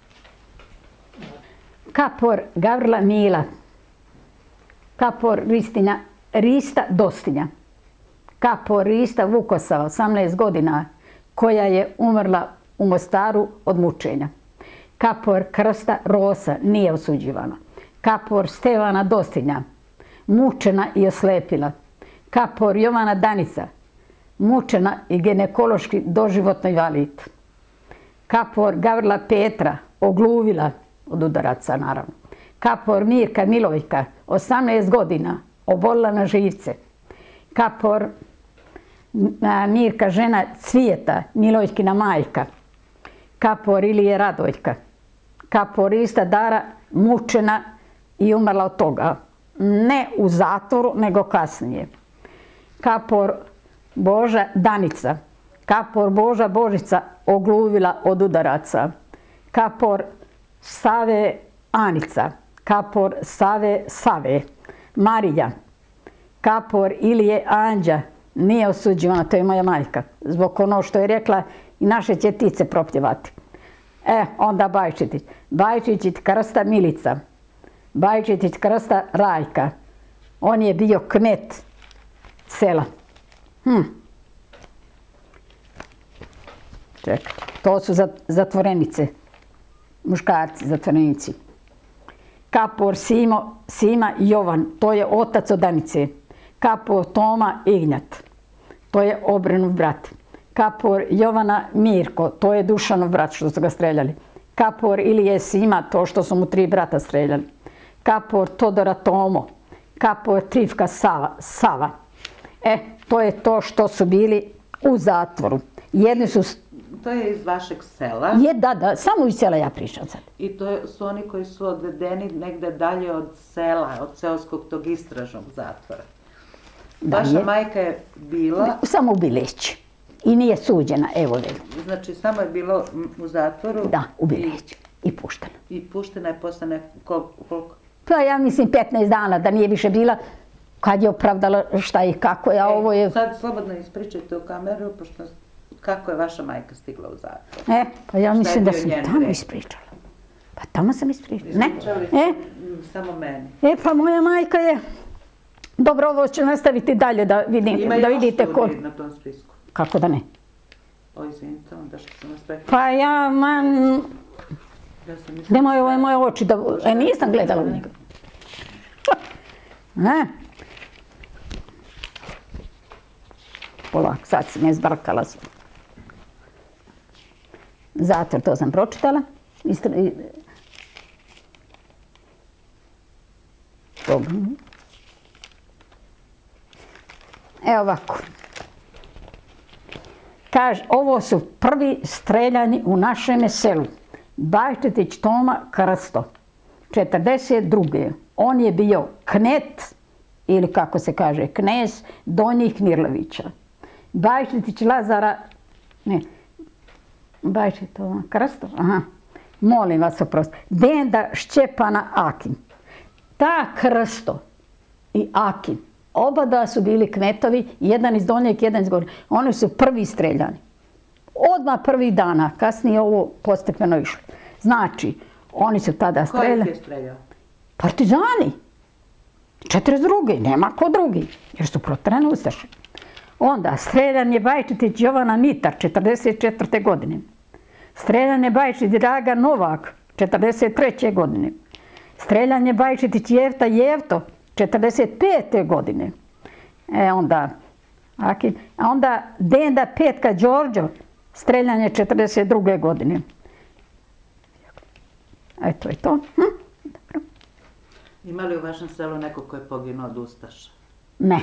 Kapor Gavrila Mila, Kapor Rista Dostinja, Kapor Rista Vukosava, 18 godina, koja je umrla u Mostaru od mučenja. Kapor Krsta Rosa, nije osuđivana. Kapor Stevana Dostinja, mučena i oslepila. Kapor Jovana Danica, mučena i ginekološki doživotno invalid. Kapor Gavrila Petra, ogluvila od udaraca, naravno. Kapor Mirka Milovika, 18 godina, obolila na živce. Kapor Mirka žena Cvijeta, Milovikina majka. Kapor Ilije Radojka. Kapor Rista Dara, mučena i umrla od toga. Ne u zatvoru, nego kasnije. Kapor Boža Danica, Kapor Boža Božica ogluvila od udaraca. Kapor Save Anica. Kapor Save. Marija. Kapor Ilije Anđa. Nije osuđivana, to je moja majka. Zbog ono što je rekla i naše će tice propjevati. Onda Bajčetić. Bajčetić krsta Milica. Bajčetić krsta Rajka. On je bio kmet sela. Čekaj, to su zatvorenice. Muškarci, zatvorenici. Kapor Sima Jovan, to je otac od Danice. Kapor Toma Ignjat, to je Obrenov brat. Kapor Jovana Mirko, to je Dušanov brat što su ga streljali. Kapor Ilije Sima, to što su mu 3 brata streljali. Kapor Todora Tomo. Kapor Trifka Sava. To je to što su bili u zatvoru. Jedni su... To je iz vašeg sela? Da, samo iz sela ja pričam sad. I to su oni koji su odvedeni negde dalje od sela, od seoskog tog istražnog zatvora. Vaša majka je bila... Samo u Bileći. I nije suđena, evo velim. Znači, samo je bilo u zatvoru? Da, u Bileći. I puštena. I puštena je posle koliko? Pa ja mislim 15 dana, da nije više bila, kad je opravdala šta i kako je, a ovo je... Sad slobodno ispričajte u kameru, pošto kako je vaša majka stigla u zatvor? Pa ja mislim da sam tamo ispričala. Pa tamo sam ispričala. Ispričali samo meni. Pa moja majka je... Dobro, ovo ću nastaviti dalje da vidite ko... Ima još ljudi na tom spisku? Kako da ne? Izvinite, onda što sam vas prekla. Pa ja, nemoj ove moje oči da... Nisam gledala u njega. Polako, sad si me zbrkala. Zatvor, to sam pročitala. Dobro. Evo ovako. Kaže, ovo su prvi streljani u našem selu. Bajčetić Toma Krsto. 42. On je bio knet, ili kako se kaže, knez Donjih Mirlovića. Bajčetić Lazara, Bajčetić Toma Krsto, molim vas oprosti. Denda Šćepana Akin. Ta Krsto i Akin, oba dva su bili kmetovi, jedan iz Donjeg, jedan iz Gornjeg. Oni su prvi streljani. Odmah prvih dana, kasnije ovo postepeno išlo. Znači, oni su tada streljali. Ko ih je streljao? Partizani. 42. Nema ko drugi, jer su proterani ustaše. Onda streljan je Bajčetić Jovana Mitar, 44. godine. Streljan je Bajčetić Draga Novak, 43. godine. Streljan je Bajčetić Jevta Jevto, 45. godine. Onda Denda Petka Đorđo, streljan je 42. godine. Eto je to. Ima li u vašem selu neko ko je poginuo od ustaša? Ne.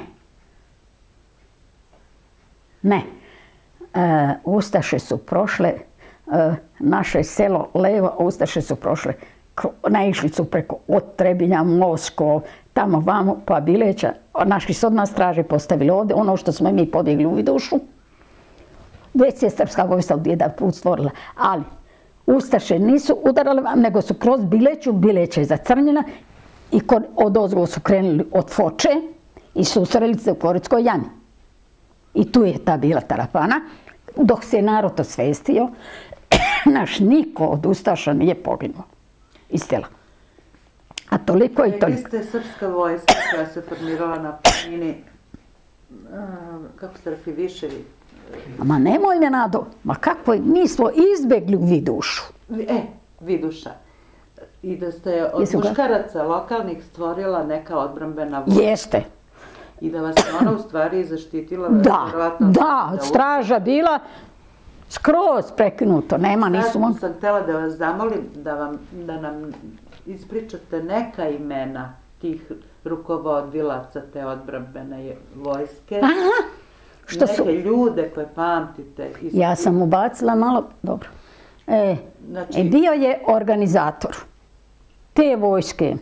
Ne. Ustaše su prošle, naše selo Levo, ustaše su prošle, naišli su preko od Trebinja, Moskov, tamo vamo, pa Bileća. Naši su odmah straže postavili ovdje, ono što smo mi pobjegli u Vidušu. Već je srpska vojska jedan put stvorila, ali ustaše nisu udarali, nego su kroz Bileću, Bileća je zacrnjena i od ozgo su krenuli od Foče i susreli se u Korickoj jami. I tu je ta bila tarapana, dok se narod osvestio, naš niko od ustaša nije poginuo iz sela. A toliko i toliko. Vi ste srpska vojska koja se formirala na planini, kako ste rekli, Viševi? Ma nemoj me nado, ma kako, mi smo izbegli u Vidušu. Viduša. I da ste od muškaraca lokalnih stvorila neka odbrambena vojska. Jeste. I da vas je ona u stvari zaštitila? Da, straža bila skroz prekinuto, nema, nisu... Sad sam htjela da vas zamolim da nam ispričate neka imena tih rukovodilaca te odbrambene vojske. Neke ljude koje pamtite. Ja sam ubacila malo, dobro. Bio je organizator te vojske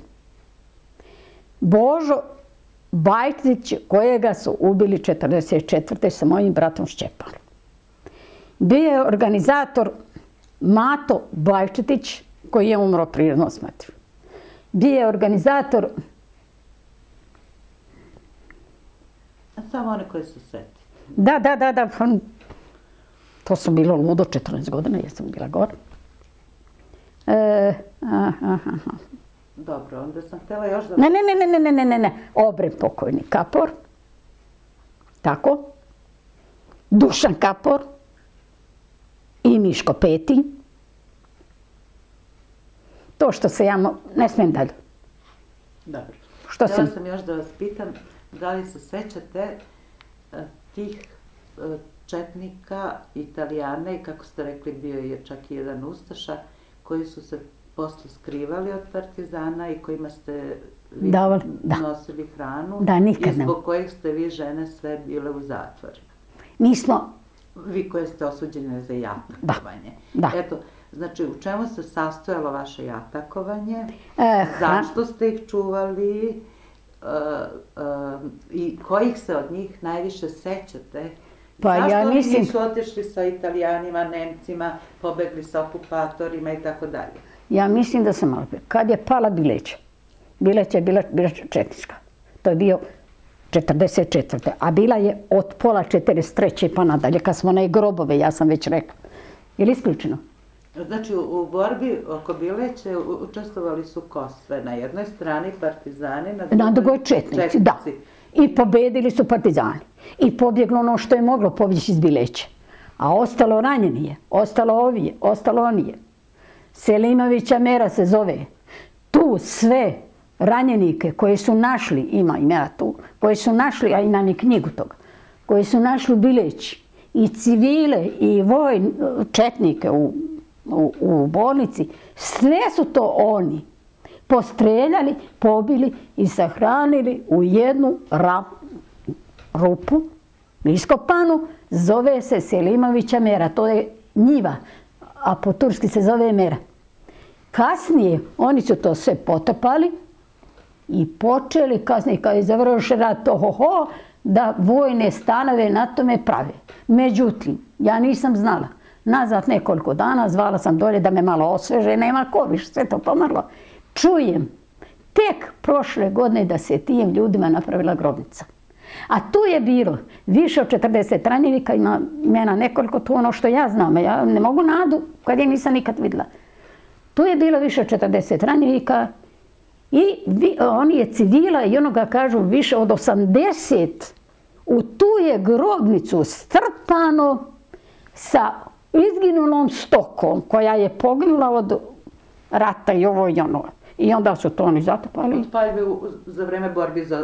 Božo Bajčetić, kojega su ubili 44. sa mojim bratom Šćepanom. Bio je organizator Mato Bajčetić, koji je umro prirodnom smrću. Bio je organizator... Samo one koji su seti. Da. To su bilo ludo 14 godina, ja sam bila gore. Dobro, onda sam htjela još da... Ne. Obren pokojni Kapor. Tako. Dušan Kapor. I Miško Peti. To što se ja... Ne smijem dalje. Dobro. Htjela sam još da vas pitam, da li se sećate tih četnika, Italijana i kako ste rekli bio je čak i jedan ustaša, koji su se posle skrivali od partizana i kojima ste vi nosili hranu i zbog kojih ste vi žene sve bile u zatvorima. Mi smo... Vi koje ste osuđene za jatakovanje. Eto, znači u čemu se sastojalo vaše jatakovanje? Zašto ste ih čuvali? I kojih se od njih najviše sećate? Zašto oni nisu otišli sa Italijanima, Nemcima, pobegli sa okupatorima i tako dalje? Ja mislim da sam malo... Kad je pala Bileća, Bileća je bila četnička. To je bio 44. A bila je od pola 43. pa nadalje, kad smo na grobove, ja sam već rekla. Je li isključeno? Znači, u borbi oko Bileće učestvovali su ko sve? Na jednoj strani partizani, na drugoj četnici. Da. I pobedili su partizani. I pobjeglo ono što je moglo pobjeći iz Bileće. A ostalo ranjenije, ostalo ovije, ostalo onije. Selimovića mera se zove. Tu sve ranjenike koje su našli, ima imena tu, koje su našli, a imam i knjigu toga, koje su našli u Bileći, i civile, i četnike u bolnici, sve su to oni postreljali, pobili i sahranili u jednu rupu, iskopanu, zove se Selimovića mera, to je njiva, a po turski se zove mera. Kasnije oni su to sve potopali i počeli kasnije, kad je završen rat, da vojne stanove na tome prave. Međutim, ja nisam znala. Nazad nekoliko dana zvala sam dolje da me malo osveže, nema ko više, sve to pomrlo. Čujem tek prošle godine da se tim ljudima napravila grobnica. A tu je bilo više od 40 ranjenika, ima imena nekoliko, to ono što ja znam, ja ne mogu nadu kad je nisam nikad vidjela. Tu je bilo više od 40 ranjenika i oni je civila i onoga kažu više od 80 u tu je grobnicu strpano sa izginulom stokom koja je poginula od rata i ovo i ono. I onda su to oni zatopali. Otpalili za vreme borbi za...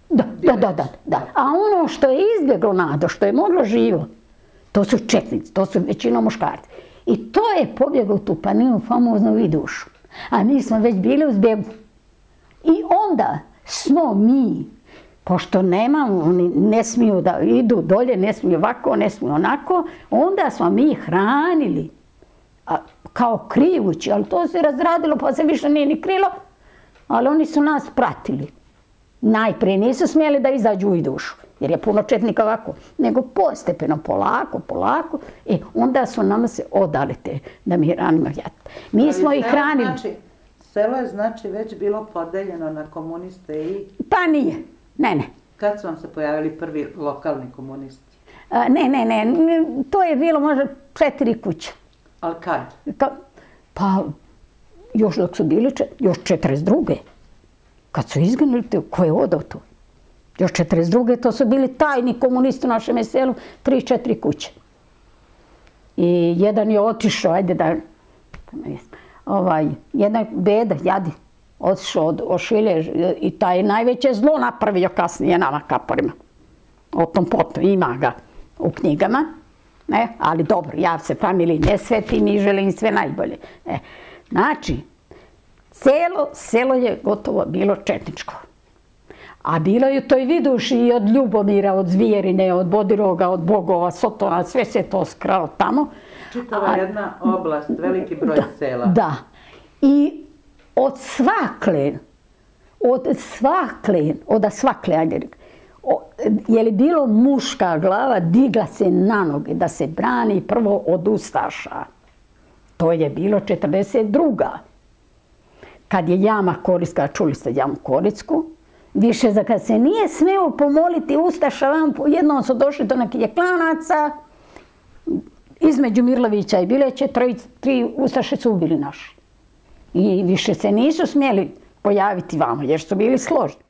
Da. A ono što je izbjeglo nado, što je moglo živo, to su četnici, to su većinom muškarci. I to je pobjeglo u tu planinu famoznu Vidušu. A mi smo već bili u zbjegu. I onda smo mi, pošto nemamo, oni ne smiju da idu dolje, ne smiju ovako, ne smiju onako, onda smo mi hranili kao krivući, ali to se razradilo pa se više nije ni krilo, ali oni su nas pratili. Najprije nisu smjeli da izađu u Vidušu, jer je puno četnika ovako, nego postepeno, polako, i onda su nama se odali te da mi hranimo jat. Mi smo ih hranili. Selo je znači već bilo podeljeno na komuniste i... Pa nije, ne. Kad su vam se pojavili prvi lokalni komunisti? Ne, to je bilo možda 4 kuće. Ali kad? Pa, još dok su bili, još 42. Kad su izginuli, ko je odao to? Još 42. to su bili tajni komunisti u našem selu, 3-4 kuće. I jedan je otišao, ajde da... Jedan beda, jadi, otišao od Šilje i taj najveće zlo napravio kasnije nama Kaporima. O tom potom, ima ga u knjigama. Ali dobro, ja se familiji ne svetim i želim sve najbolje. Znači, selo je gotovo bilo četničko. A bilo je u toj Viduši i od Ljubomira, od Zvijerine, od Bodiroga, od Bogova, Sotona, sve se to skralo tamo. Čitava jedna oblast, veliki broj sela. Da. I od je li bilo muška glava, digla se na noge da se brani prvo od ustaša. To je bilo 42. Kad je jama Koricka, čuli ste jamu Koricku, više za kad se nije smeo pomoliti ustaša, jednom su došli do nekih klanaca, između Mirlovića i Bileće, tri ustaše su ubili naši. I više se nisu smjeli pojaviti vamo, jer su bili složni.